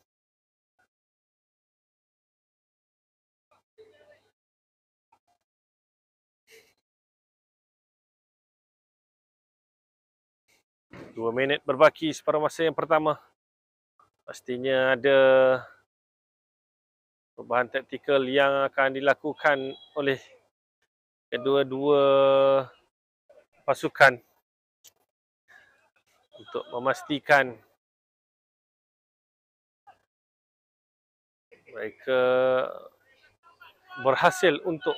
Dua minit berbaki separuh masa yang pertama. Pastinya ada perubahan taktikal yang akan dilakukan oleh kedua-dua pasukan untuk memastikan mereka berhasil untuk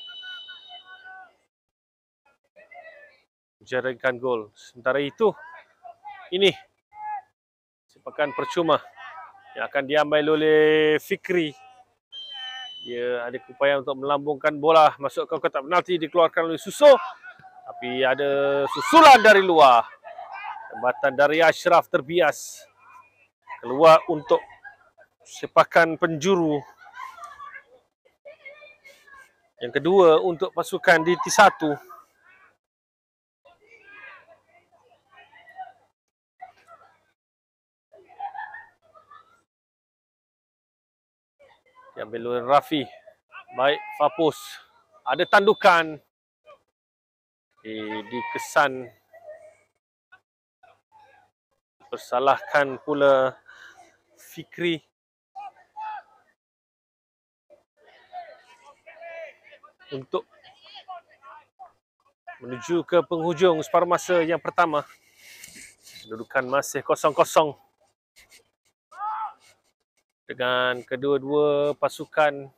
menjaringkan gol. Sementara itu, ini sepakan percuma yang akan diambil oleh Fikri. Dia ada upaya untuk melambungkan bola masuk ke kotak penalti, dikeluarkan oleh Suso. Tapi ada susulan dari luar. Tembatan dari Ashraf terbias. Keluar untuk sepakan penjuru. Yang kedua untuk pasukan D T satu. Diambil oleh Rafi. Baik, Fapus. Ada tandukan. di, dikesan. Bersalahkan pula Fikri. Untuk menuju ke penghujung separuh masa yang pertama. Kedudukan masih kosong-kosong. Dengan kedua-dua pasukan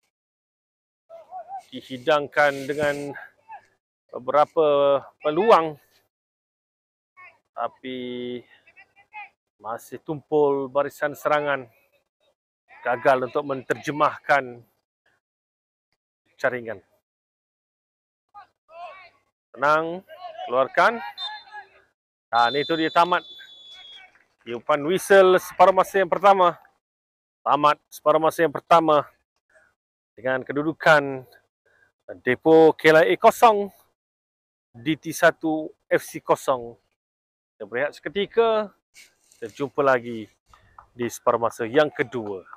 dihidangkan dengan beberapa peluang, tapi masih tumpul barisan serangan. Gagal untuk menterjemahkan jaringan. Tenang, keluarkan. Dan itu dia tamat. Tiupan whistle separuh masa yang pertama. Tamat separuh masa yang pertama. Dengan kedudukan Depo K L A kosong, D T satu F C kosong. Kita berehat seketika. Kita jumpa lagi di separuh masa yang kedua.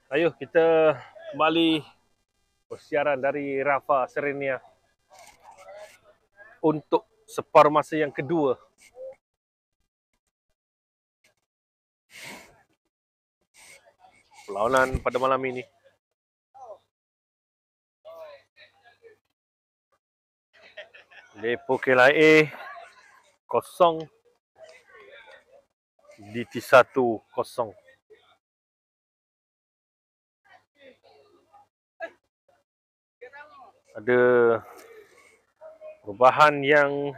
Ayuh kita kembali bersiaran dari Rafa Serenia untuk separuh masa yang kedua. Perlawanan pada malam ini. Depo K L A kosong, D T satu kosong. Ada perubahan yang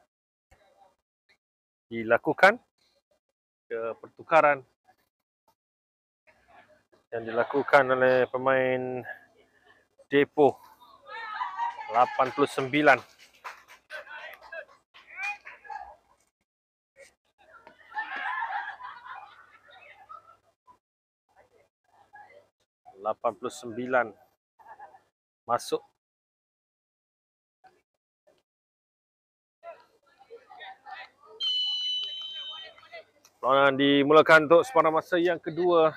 dilakukan ke pertukaran yang dilakukan oleh pemain Depo lapan puluh sembilan. lapan puluh sembilan masuk. Perlawanan dimulakan untuk separuh masa yang kedua.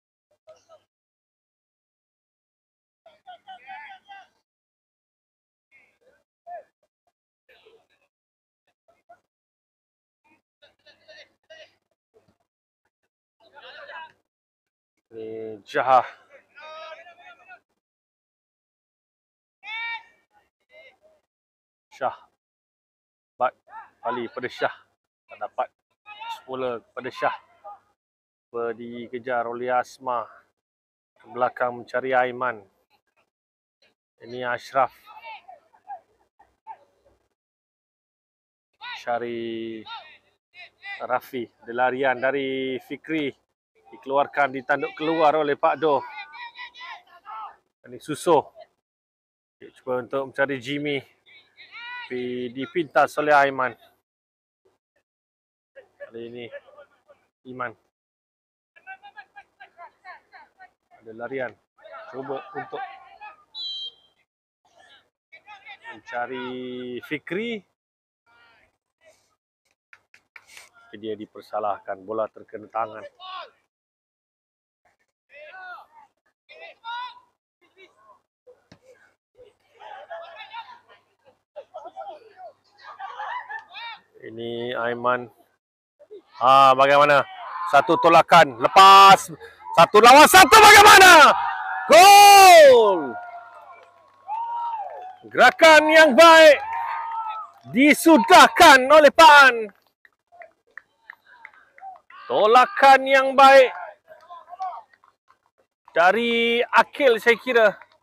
Ini Jahah. Syah. Bat kali pada Syah. Tak dapat. Semula pada Syah. Dikejar oleh Asma. Ke belakang mencari Aiman. Ini Ashraf. Cari Rafi. Ada larian dari Fikri. Dikeluarkan, ditanduk keluar oleh Pak Do. Ini Susoh. Dia cuba untuk mencari Jimmy. Tapi dipintas oleh Aiman. Kali ini Iman. Ada larian. Cuba untuk mencari Fikri. Tapi dia dipersalahkan. Bola terkena tangan. Ini Aiman. Ah, bagaimana? Satu tolakan. Lepas. Satu lawan satu bagaimana? Gol! Gerakan yang baik. Disudahkan oleh Pan. Tolakan yang baik. Dari Akil saya kira.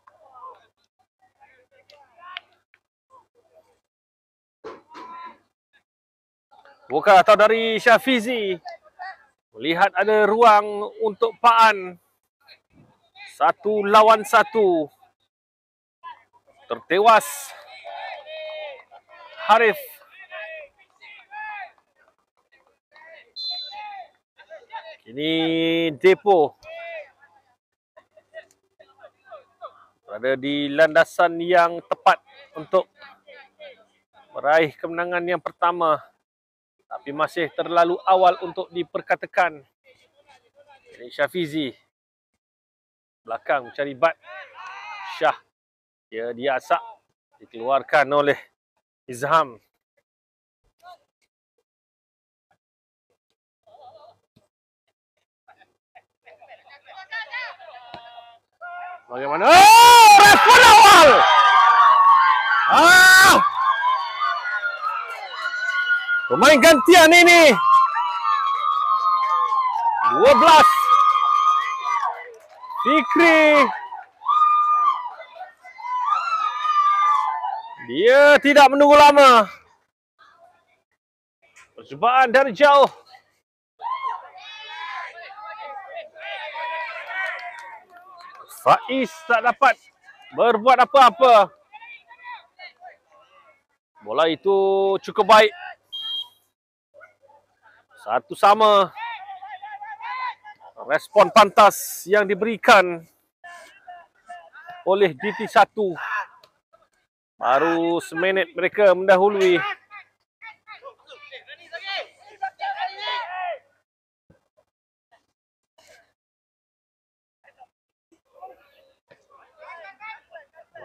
Bukan atau dari Syafizi. Melihat ada ruang untuk Paan. Satu lawan satu. Tertewas Harif. Ini Depo. Berada di landasan yang tepat untuk meraih kemenangan yang pertama. Tapi masih terlalu awal untuk diperkatakan. Ini Syafizi. Belakang mencari Bat. Syah. Dia diasak. Dikeluarkan oleh Izham. Bagaimana? Oh! Respon awal! Ah! Pemain gantian ini. dua belas. Fikri. Dia tidak menunggu lama. Percubaan dari jauh. Faiz tak dapat berbuat apa-apa. Bola itu cukup baik. Satu sama. Respon pantas yang diberikan oleh D T satu. Baru seminit mereka mendahului.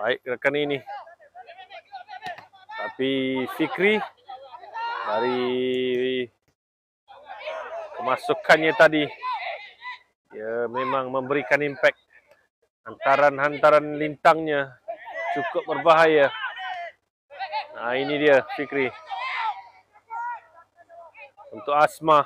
Baik gerakan ini. Tapi Fikri dari kemasukannya tadi, dia memang memberikan impact. Hantaran-hantaran lintangnya cukup berbahaya. Nah, ini dia Fikri. Untuk Asma,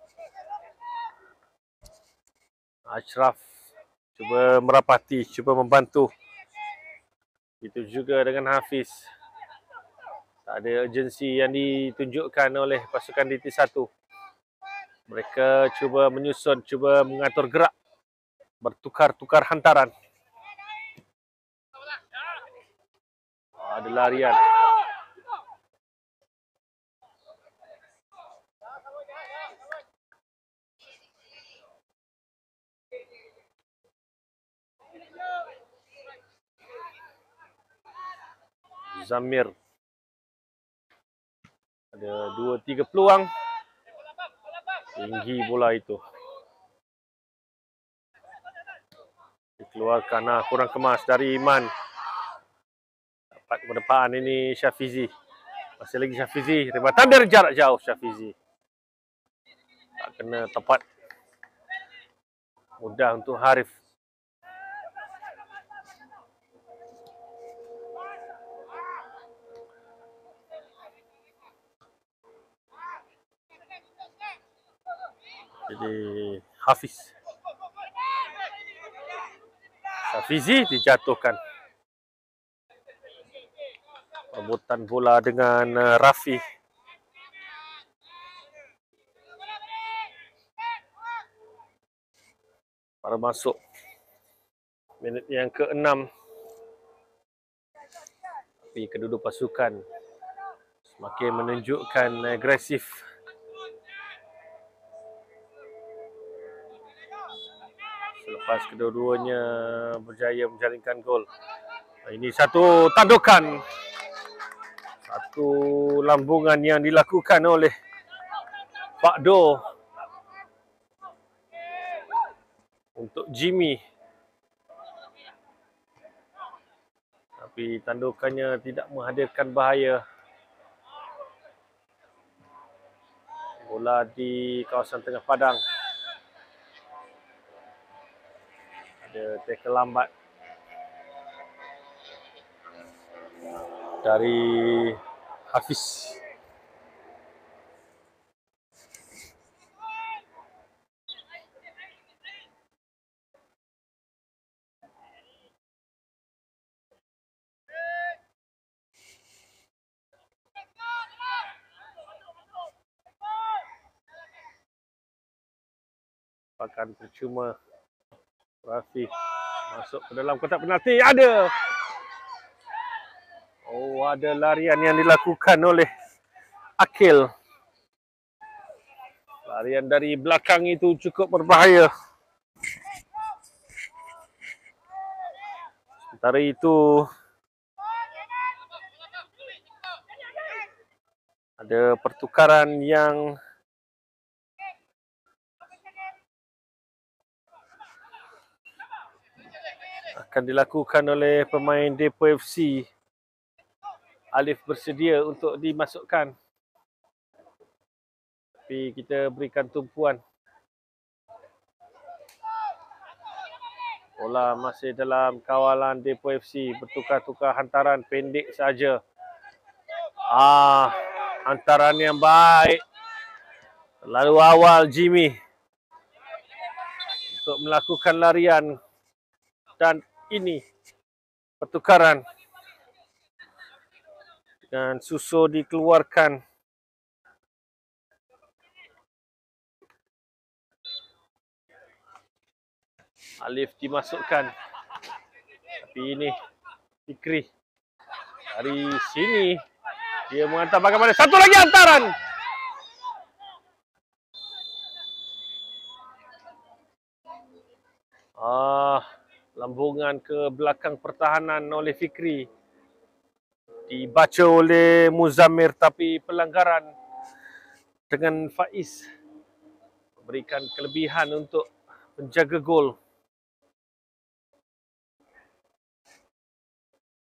Ashraf cuba merapati, cuba membantu. Itu juga dengan Hafiz. Tak ada urgensi yang ditunjukkan oleh pasukan D T satu. Mereka cuba menyusun, cuba mengatur gerak, bertukar-tukar hantaran. Oh, ada larian. Zamir. Ada dua tiga peluang. Tinggi bola itu. Dikeluarkan, nah, kurang kemas dari Iman. Dapat berdepan ini Syafizi. Masih lagi Syafizi. Rebatan dari jarak jauh Syafizi. Tak kena tepat. Mudah untuk Harif. Jadi Hafiz. Syafizi dijatuhkan. Rebutan bola dengan uh, Rafi. Baru masuk minit yang keenam. Tapi kedua pasukan semakin menunjukkan agresif. Selepas kedua-duanya berjaya menjaringkan gol. Ini satu tandukan. Satu lambungan yang dilakukan oleh Pak Do untuk Jimmy. Tapi tandukannya tidak menghadirkan bahaya. Bola di kawasan tengah padang. Ada tackle lambat dari Hafiz. Pakan percuma. Rafi masuk ke dalam kotak penalti. Ada. Oh, ada larian yang dilakukan oleh Akil. Larian dari belakang itu cukup berbahaya. Sementara itu ada pertukaran yang akan dilakukan oleh pemain Depo F C. Alif bersedia untuk dimasukkan. Tapi kita berikan tumpuan. Bola masih dalam kawalan Depo F C. Bertukar-tukar hantaran pendek saja. Ah, hantaran yang baik. Lalu awal Jimmy untuk melakukan larian. Dan ini pertukaran. Dan Suso dikeluarkan. Alif dimasukkan. Tapi ini Fikri. Dari sini dia menghantar bagaimana. Satu lagi hantaran. Ah, lambungan ke belakang pertahanan oleh Fikri. Dibaca oleh Muzammir, tapi pelanggaran dengan Faiz memberikan kelebihan untuk penjaga gol.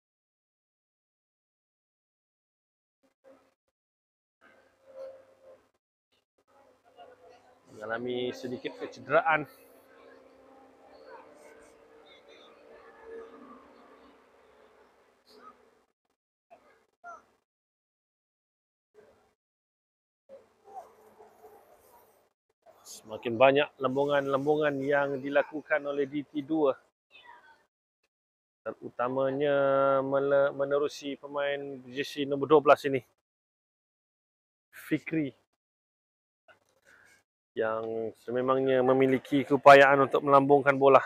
mengalami sedikit kecederaan. Semakin banyak lembungan-lembungan yang dilakukan oleh D T dua, terutamanya menerusi pemain jersey nombor dua belas ini, Fikri, yang sememangnya memiliki keupayaan untuk melambungkan bola.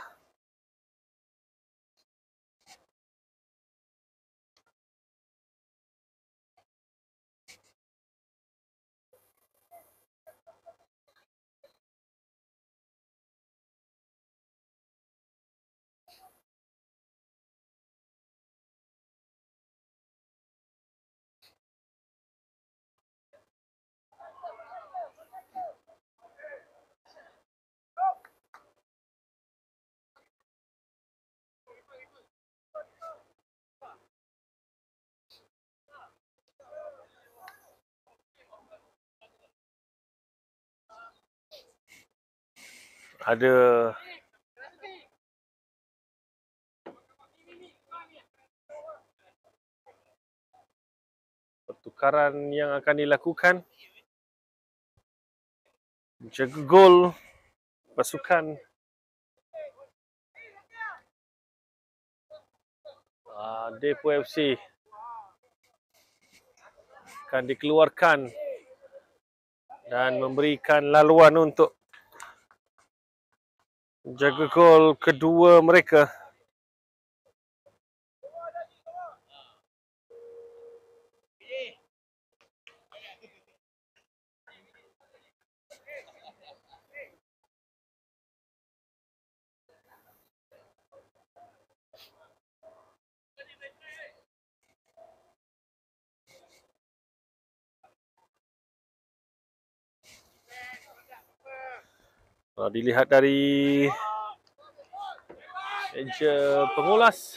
Ada pertukaran yang akan dilakukan. Jaga gol pasukan uh, Depo F C akan dikeluarkan dan memberikan laluan untuk jaga gol kedua mereka. Kalau dilihat dari meja pengulas,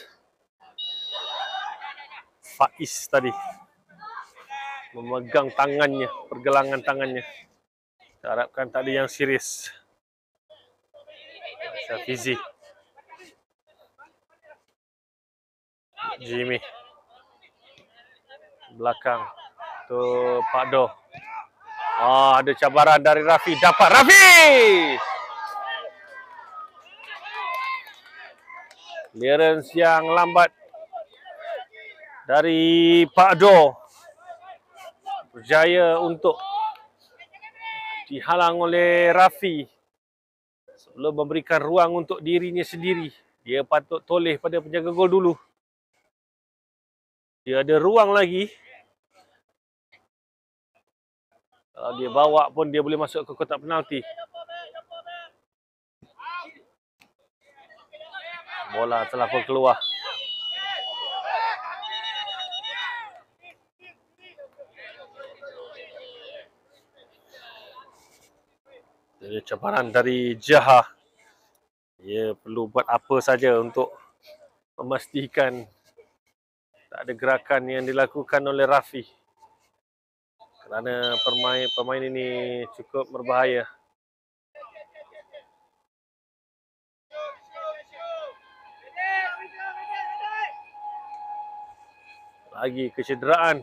Faiz tadi memegang tangannya, pergelangan tangannya. Kita harapkan tak ada yang serius. Syafizi, Jimmy, belakang tu Pak Do. Ah, ada cabaran dari Rafi, dapat Rafi. Clearance yang lambat dari Pak Do, berjaya untuk dihalang oleh Rafi sebelum memberikan ruang untuk dirinya sendiri. Dia patut toleh pada penjaga gol dulu. Dia ada ruang lagi. Kalau dia bawa pun dia boleh masuk ke kotak penalti. Bola telah pun keluar. Jadi cabaran dari Jaha. Dia perlu buat apa saja untuk memastikan tak ada gerakan yang dilakukan oleh Rafi. Kerana pemain pemain ini cukup berbahaya. Lagi kecederaan.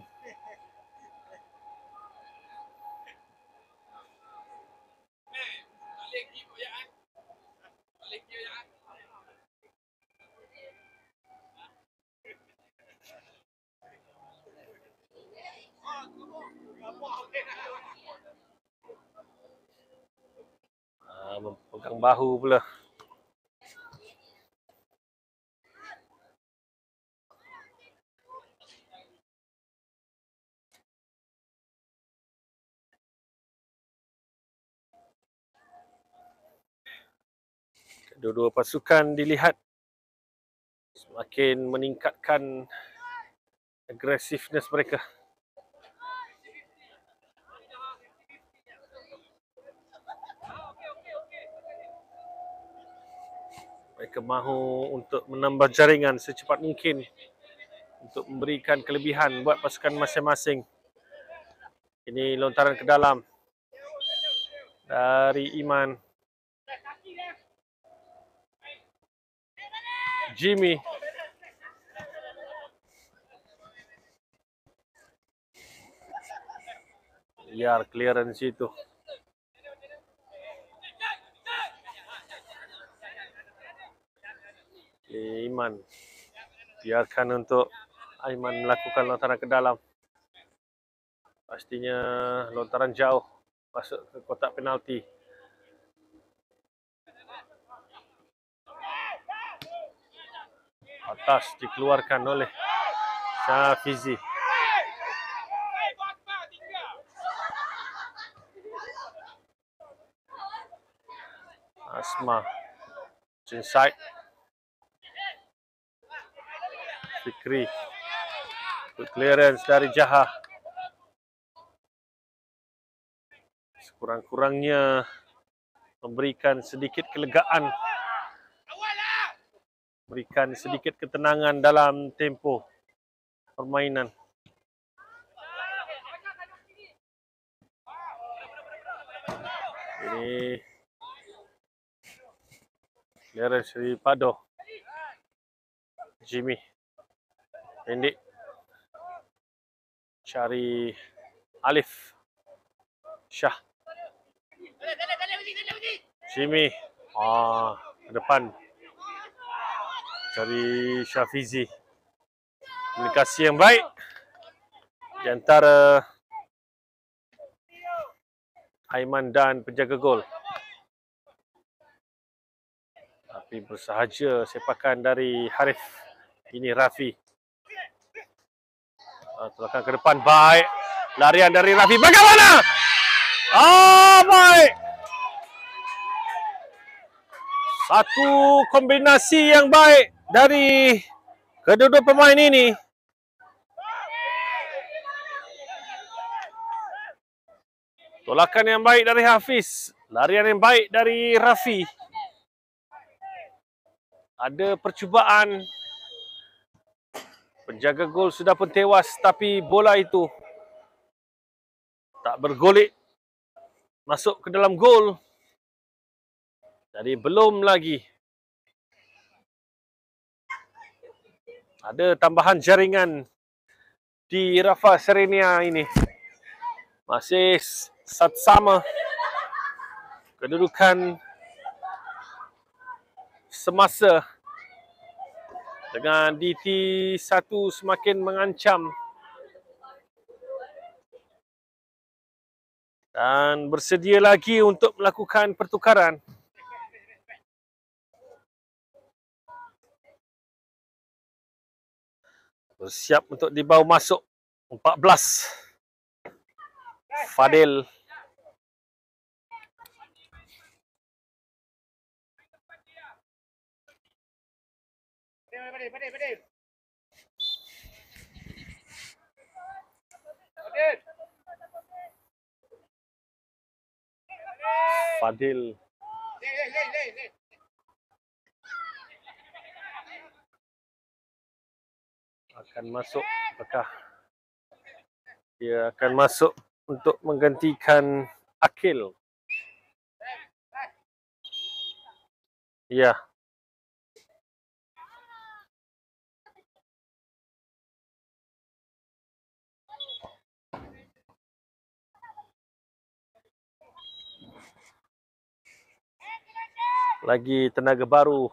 Ah, memegang bahu pula. Kedua-dua pasukan dilihat semakin meningkatkan agresifness mereka. Mereka mahu untuk menambah jaringan secepat mungkin untuk memberikan kelebihan buat pasukan masing-masing. Ini lontaran ke dalam dari Iman. Jimmy. Biar clearance itu. Iman. Biarkan untuk Aiman melakukan lontaran ke dalam. Pastinya lontaran jauh masuk ke kotak penalti. Atas dikeluarkan oleh Syafizi. Asma. Inside. Fikri. Good clearance dari Jaha. Sekurang-kurangnya memberikan sedikit kelegaan. Berikan sedikit ketenangan dalam tempo permainan. Ini clearance dari Pado. Jimmy. Pendek. Cari Alif. Syah. Jimmy. Ah, ke depan. Cari Syafizi. Komunikasi yang baik di antara Aiman dan penjaga gol. Tapi bersahaja sepakan dari Harif. Ini Rafi. Tolakkan ke depan. Baik. Larian dari Rafi. Bagaimana? Ah, baik. Satu kombinasi yang baik dari kedua-dua pemain ini. Tolakan yang baik dari Hafiz. Larian yang baik dari Rafi. Ada percubaan. Penjaga gol sudah pun tewas, tapi bola itu tak bergolek masuk ke dalam gol. Jadi belum lagi. Ada tambahan jaringan di Rafa Serenia ini. Masih satu sama. Kedudukan semasa. Dengan D T satu semakin mengancam. Dan bersedia lagi untuk melakukan pertukaran. Bersiap untuk dibawa masuk empat belas. Fadil. Fadil. Akan masuk. Apakah dia akan masuk untuk menggantikan Akil? Ya. Lagi tenaga baru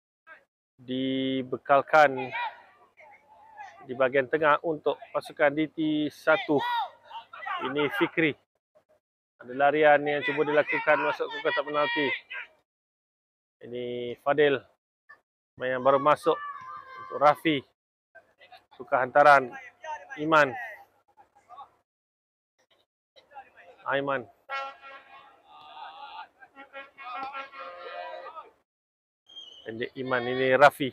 dibekalkan di bahagian tengah untuk pasukan D T satu. Ini Fikri. Ada larian yang cuba dilakukan masuk ke kotak penalti. Ini Fadil. Yang baru masuk untuk Rafi. Tukar hantaran Iman. Aiman. Pendek Iman, ini Rafi.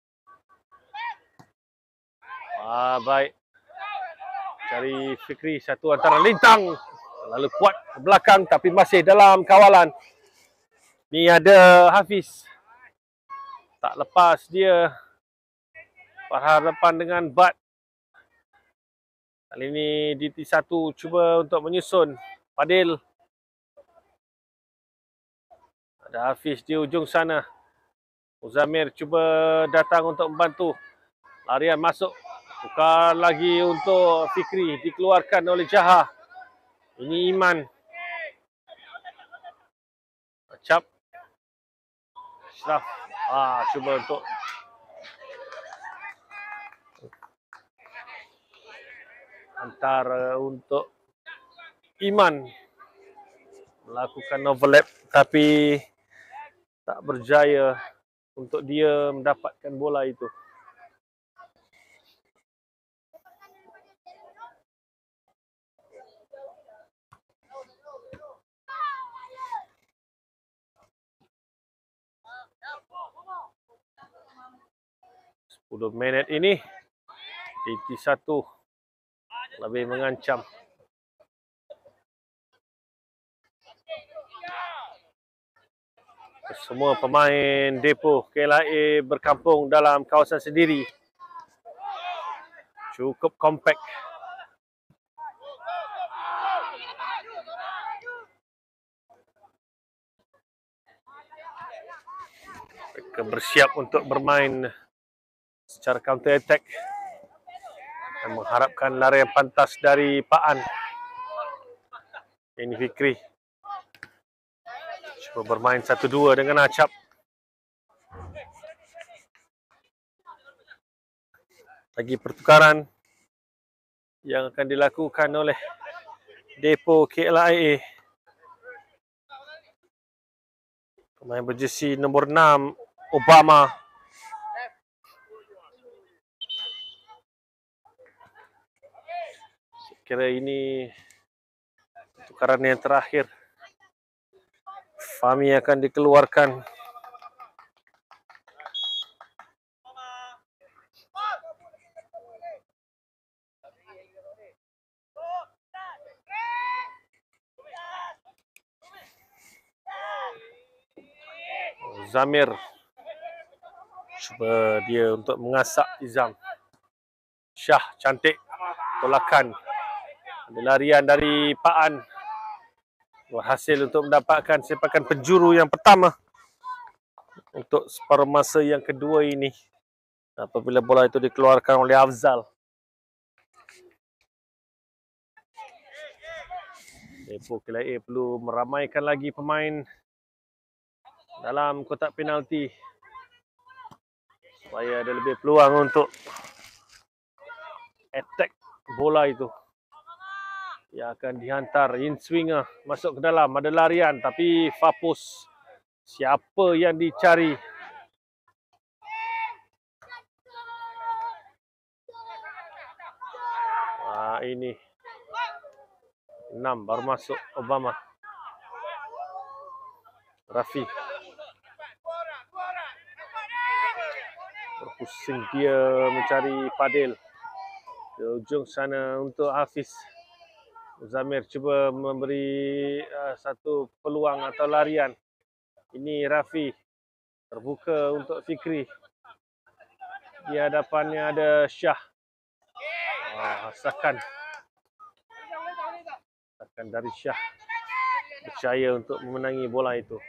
Ah, baik. Cari Fikri, satu antara lintang. Lalu kuat ke belakang tapi masih dalam kawalan. Ni ada Hafiz. Tak lepas dia. Berhadapan dengan Bat. Kali ini D T satu cuba untuk menyusun. Fadil. Ada Hafiz di ujung sana. Muzamir cuba datang untuk membantu. Larian masuk. Tukar lagi untuk Fikri. Dikeluarkan oleh Jaha. Ini Iman. Cap. Ashraf. Ah, cuba untuk antara untuk Iman melakukan overlap tapi tak berjaya untuk dia mendapatkan bola itu. sepuluh minit ini T T satu lebih mengancam. Semua pemain Depo K L A berkampung dalam kawasan sendiri. Cukup kompak. Mereka bersiap untuk bermain secara counter attack dan mengharapkan larian pantas dari Paan. Ini Fikri. Cuba bermain satu dua dengan Acap. Lagi pertukaran yang akan dilakukan oleh Depo K L A. Pemain berjersey nombor enam, Obama. Saya kira ini pertukaran yang terakhir. Fahmi akan dikeluarkan. Zamir. Cuba dia untuk mengasak Izam. Syah cantik. Tolakan. Ada larian dari Paan. Berhasil untuk mendapatkan sepakan penjuru yang pertama untuk separuh masa yang kedua ini. Apabila bola itu dikeluarkan oleh Afzal. Depo K L A perlu meramaikan lagi pemain dalam kotak penalti supaya ada lebih peluang untuk attack bola itu. Ia akan dihantar in swinger masuk ke dalam, ada larian tapi Fapus. Siapa yang dicari? Ah, ini enam baru masuk Obama. Rafi. Berpusing dia mencari Fadil. Ke ujung sana untuk Hafiz. Zamir cuba memberi uh, satu peluang atau larian. Ini Rafi. Terbuka untuk Fikri. Di hadapannya ada Syah. Uh, Sakan. Sakan dari Syah. Berjaya untuk memenangi bola itu.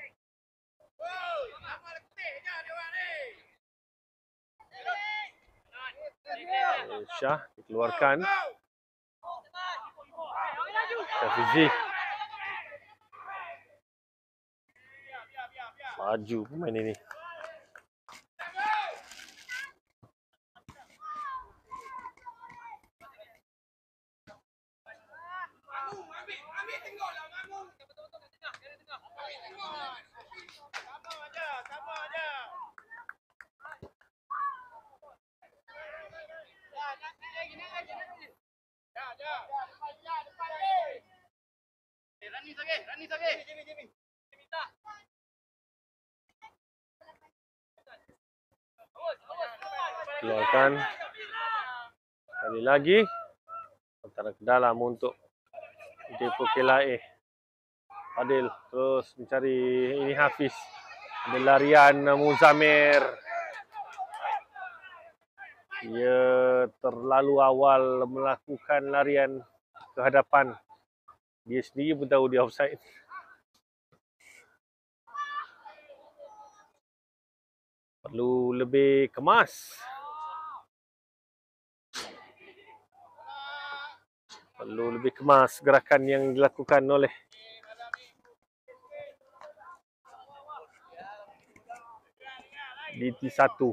Syah dikeluarkan. Syafizi. Maju pemain ini. Keluarkan. Sekali lagi. Antara ke dalam untuk Depo K L A. Fadil terus mencari ini Hafiz. Ada larian Muzamir. Dia terlalu awal melakukan larian ke hadapan. Dia sendiri pun tahu dia offside. Perlu lebih kemas. Perlu lebih kemas gerakan yang dilakukan oleh D T satu.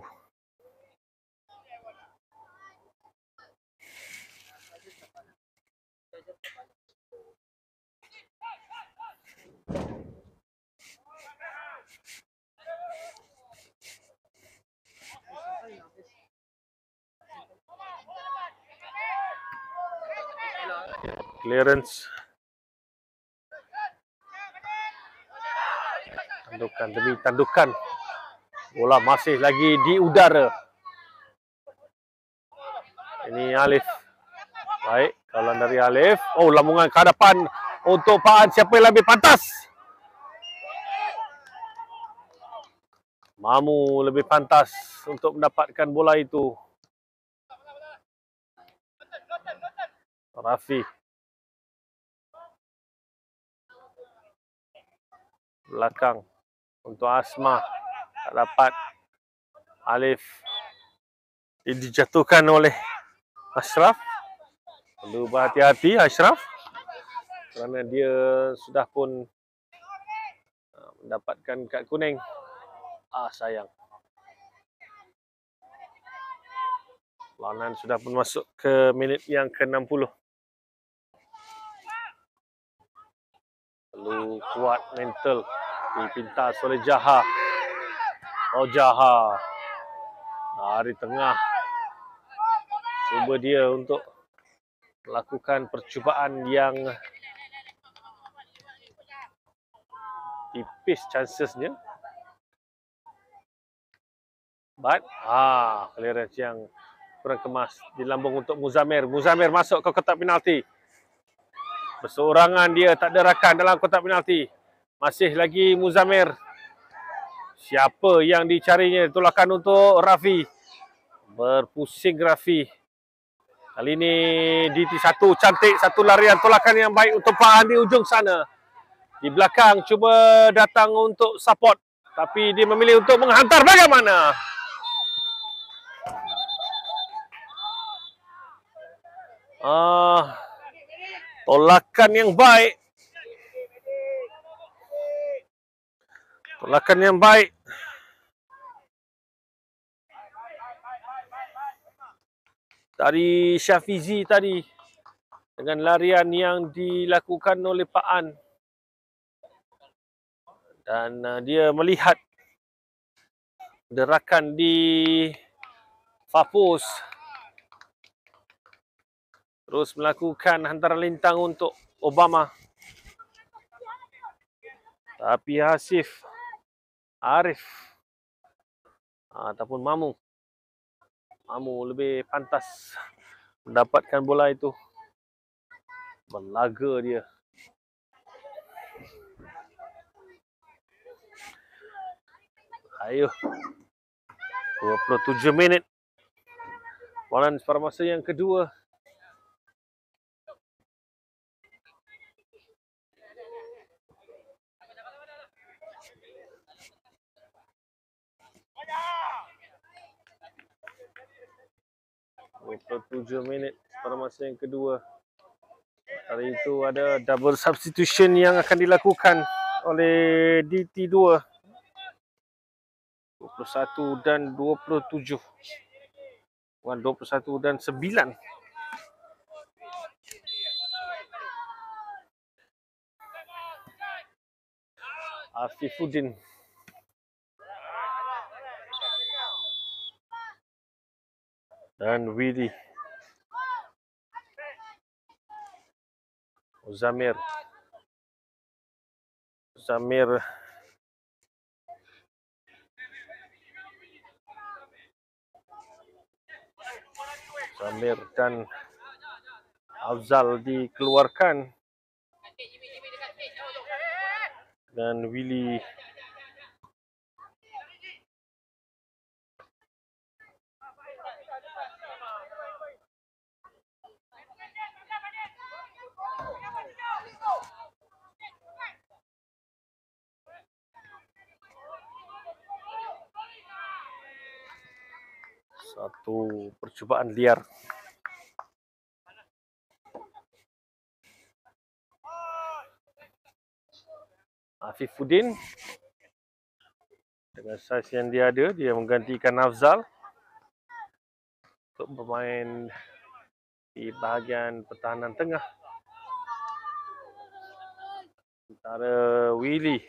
Clearance. Tandukan demi tandukan. Bola masih lagi di udara. Ini Alif. Baik, kawalan dari Alif. Oh, lambungan ke hadapan untuk Pak An. Siapa yang lebih pantas? Mamu lebih pantas untuk mendapatkan bola itu. Rafi. Belakang untuk Asma. Tak dapat. Alif. Dia dijatuhkan oleh Ashraf. Perlu berhati-hati Ashraf. Kerana dia sudah pun mendapatkan kad kuning. Ah, sayang. Lawanan sudah pun masuk ke minit yang ke enam puluh. Perlu kuat mental. Dipintas oleh Jaha. Oh, Jaha. Dari tengah. Cuba dia untuk melakukan percubaan yang tipis chancesnya. But, ah, clearance yang kurang kemas. Dilambung untuk Muzamir. Muzamir masuk ke kotak penalti. Berseorangan dia, tak ada rakan dalam kotak penalti. Masih lagi Muzamir. Siapa yang dicarinya? Tolakan untuk Rafi. Berpusing Rafi. Kali ini D T satu cantik. Satu larian tolakan yang baik untuk Pak An di ujung sana. Di belakang cuba datang untuk support. Tapi dia memilih untuk menghantar. Bagaimana? Ah, tolakan yang baik. Tolakan yang baik. Dari Syafizi tadi. Dengan larian yang dilakukan oleh Pak An. Dan uh, dia melihat derakan di Fapus. Terus melakukan hantaran lintang untuk Obama. Tapi Hasif, Arif, ataupun Mamu. Mamu lebih pantas mendapatkan bola itu. Berlaga dia. Ayo. dua puluh tujuh minit. Lawanan pada masa yang kedua. dua puluh tujuh minit pada masa yang kedua. Hari itu ada double substitution yang akan dilakukan oleh D T dua. dua puluh satu dan dua puluh tujuh. Bukan dua puluh satu dan sembilan. Afifuddin. Dan Willy. Zamir. Zamir. Zamir dan Afzal dikeluarkan. Dan Willy. Satu percubaan liar. Afifuddin dengan saiz yang dia ada, dia menggantikan Afzal untuk bermain di bahagian pertahanan tengah. Sementara Willy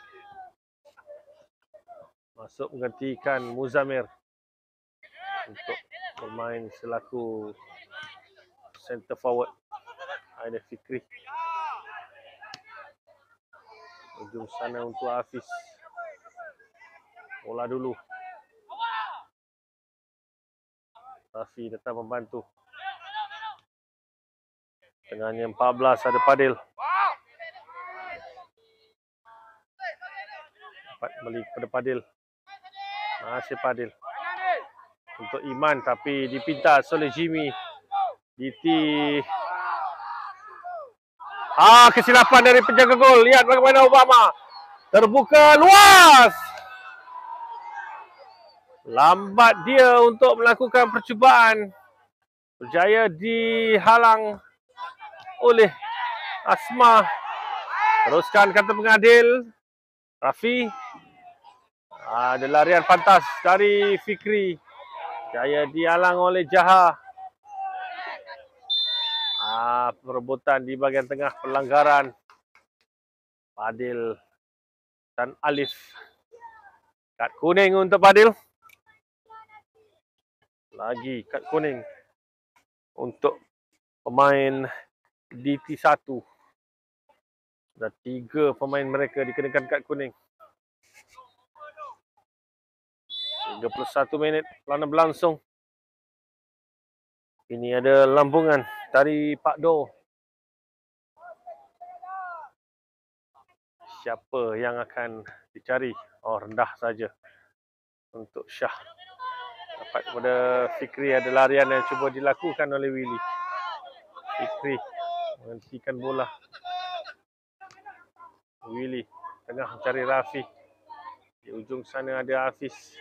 masuk menggantikan Muzamir untuk bermain selaku center forward. Ada Fikri. Ujung sana untuk Hafiz. Bola dulu. Rafi datang membantu. Tengahnya empat belas ada Padil. Dapat kembali kepada Padil. Masih Padil. Untuk Iman tapi dipintas oleh Jimmy. D T. Ah, kesilapan dari penjaga gol. Lihat bagaimana Obama. Terbuka luas. Lambat dia untuk melakukan percubaan. Berjaya dihalang oleh Asma. Teruskan kata pengadil. Rafi. Ada larian pantas dari Fikri. Berjaya dihalang oleh Jaha. Ah, perebutan di bahagian tengah, pelanggaran. Padil dan Alif. Kad kuning untuk Padil. Lagi kad kuning untuk pemain D T satu. Sudah tiga pemain mereka dikenakan kad kuning. tiga puluh satu minit perlawanan berlangsung. Ini ada lambungan dari Pak Do. Siapa yang akan dicari? Oh, rendah saja untuk Syah. Dapat kepada Fikri, ada larian yang cuba dilakukan oleh Willy. Fikri menghentikan bola. Willy tengah mencari Rafi. Di ujung sana ada Hafiz.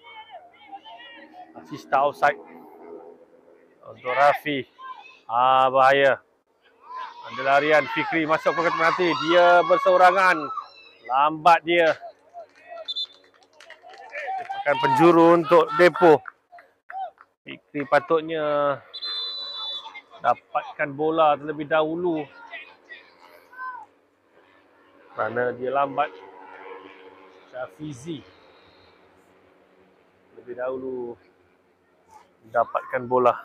Hafiz tak offside. Untuk Rafi. Ah, bahaya. Ada larian Fikri masuk ke penalti. Dia berseorangan. Lambat dia. Akan penjuru untuk Depo. Fikri patutnya dapatkan bola terlebih dahulu. Kerana dia lambat. Syafizi lebih dahulu dapatkan bola.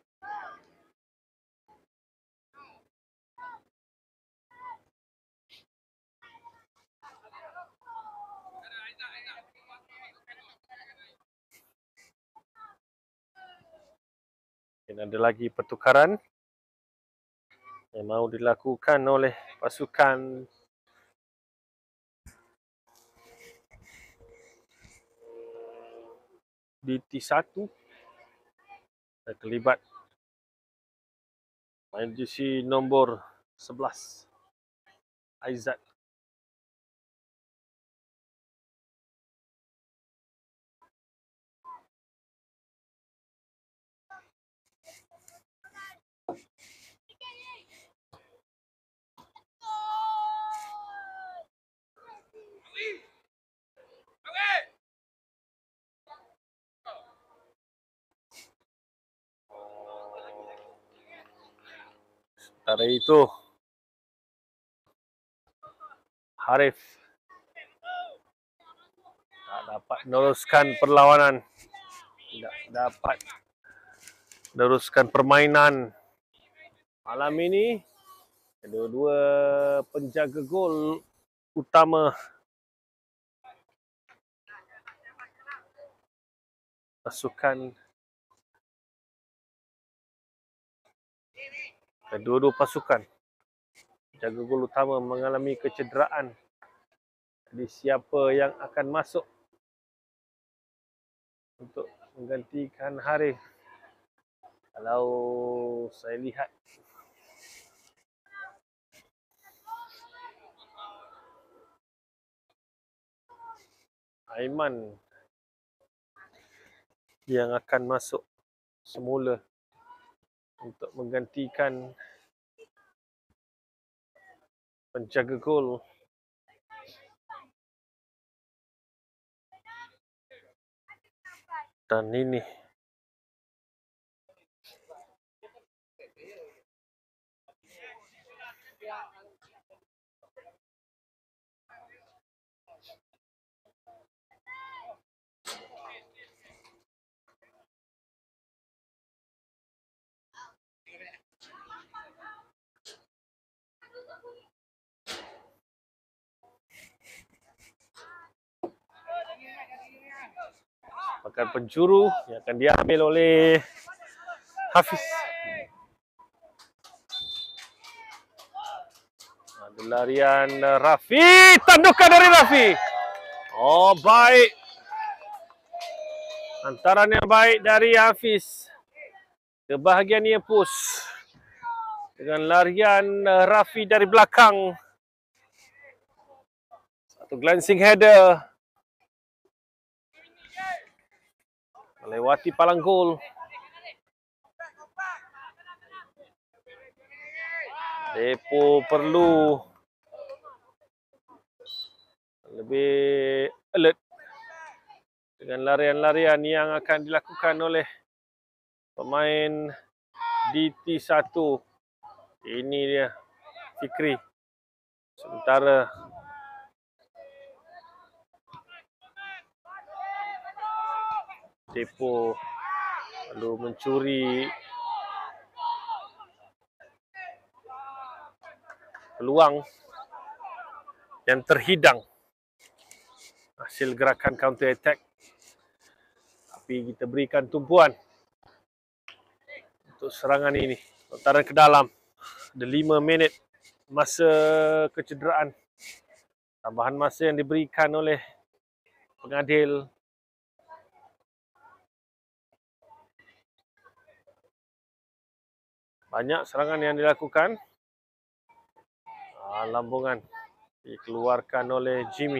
Dan ada lagi pertukaran yang mahu dilakukan oleh pasukan D T satu. Dan terlibat main jersey nombor sebelas Aizat. Sementara itu Harif tak dapat meneruskan perlawanan, tidak dapat meneruskan permainan malam ini. Kedua-dua penjaga gol utama pasukan kedua-dua pasukan penjaga gol utama mengalami kecederaan. Jadi siapa yang akan masuk untuk menggantikan Harif? Kalau saya lihat Aiman yang akan masuk semula untuk menggantikan penjaga gol. Dan ini pakai penjuru yang akan diambil oleh Hafiz. Ada larian Rafi, tandukan dari Rafi. Oh, baik. Hantaran yang baik dari Hafiz. Ke bahagian near post. Dengan larian Rafi dari belakang. Satu glancing header. Melewati palang gol. Depo perlu lebih alert dengan larian-larian yang akan dilakukan oleh pemain D T satu. Ini dia, Fikri. Sementara Depo lalu mencuri peluang yang terhidang hasil gerakan counter attack. Tapi kita berikan tumpuan untuk serangan ini. Lontaran ke dalam. Ada lima minit masa kecederaan. Tambahan masa yang diberikan oleh pengadil. Banyak serangan yang dilakukan. Ah, lambungan dikeluarkan oleh Jimmy.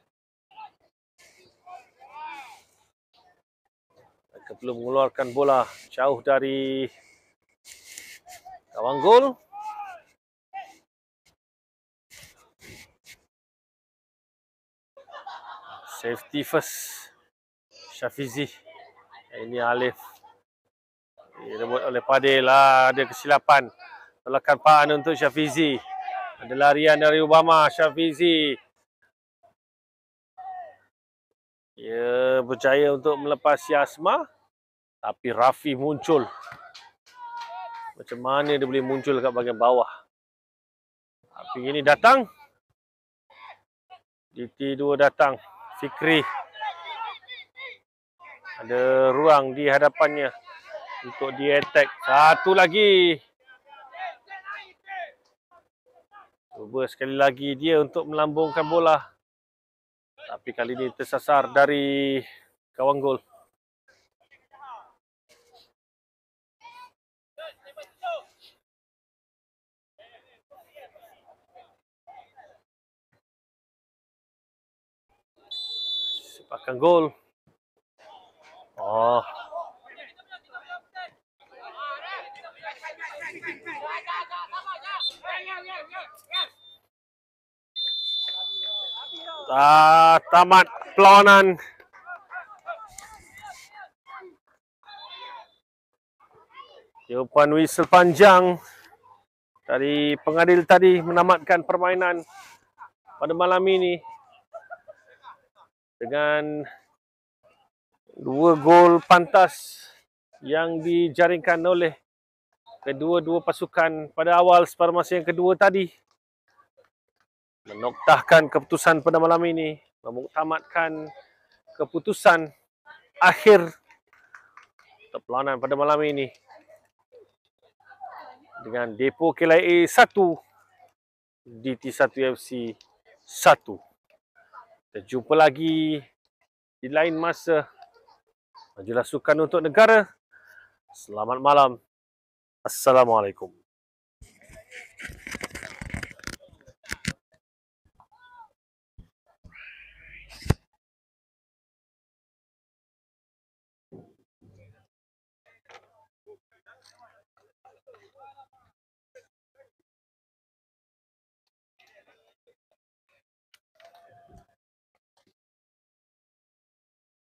Mereka belum mengeluarkan bola jauh dari gawang gol. Safety first. Syafizi. Ini Alif. Direbut oleh Padil. Ah, ada kesilapan. Tolakan Paan untuk Syafizi. Ada larian dari Obama. Syafizi. Dia berjaya untuk melepasi Asma. Tapi Rafi muncul. Macam mana dia boleh muncul kat bahagian bawah. Tapi ini datang. D T dua datang. Fikri. Ada ruang di hadapannya untuk di attack. Satu lagi. Cuba sekali lagi dia untuk melambungkan bola. Tapi kali ini tersasar dari gawang gol. Sepakan gol. Oh. Ah, tamat perlawanan. Jawapan whistle panjang dari pengadil tadi menamatkan permainan pada malam ini dengan dua gol pantas yang dijaringkan oleh kedua-dua pasukan pada awal separuh masa yang kedua tadi. Menoktahkan keputusan pada malam ini, memuktamadkan keputusan akhir untuk perlawanan pada malam ini dengan Depo K L A satu, D T satu F C satu. Kita jumpa lagi di lain masa. Majulah sukan untuk negara. Selamat malam. Assalamualaikum.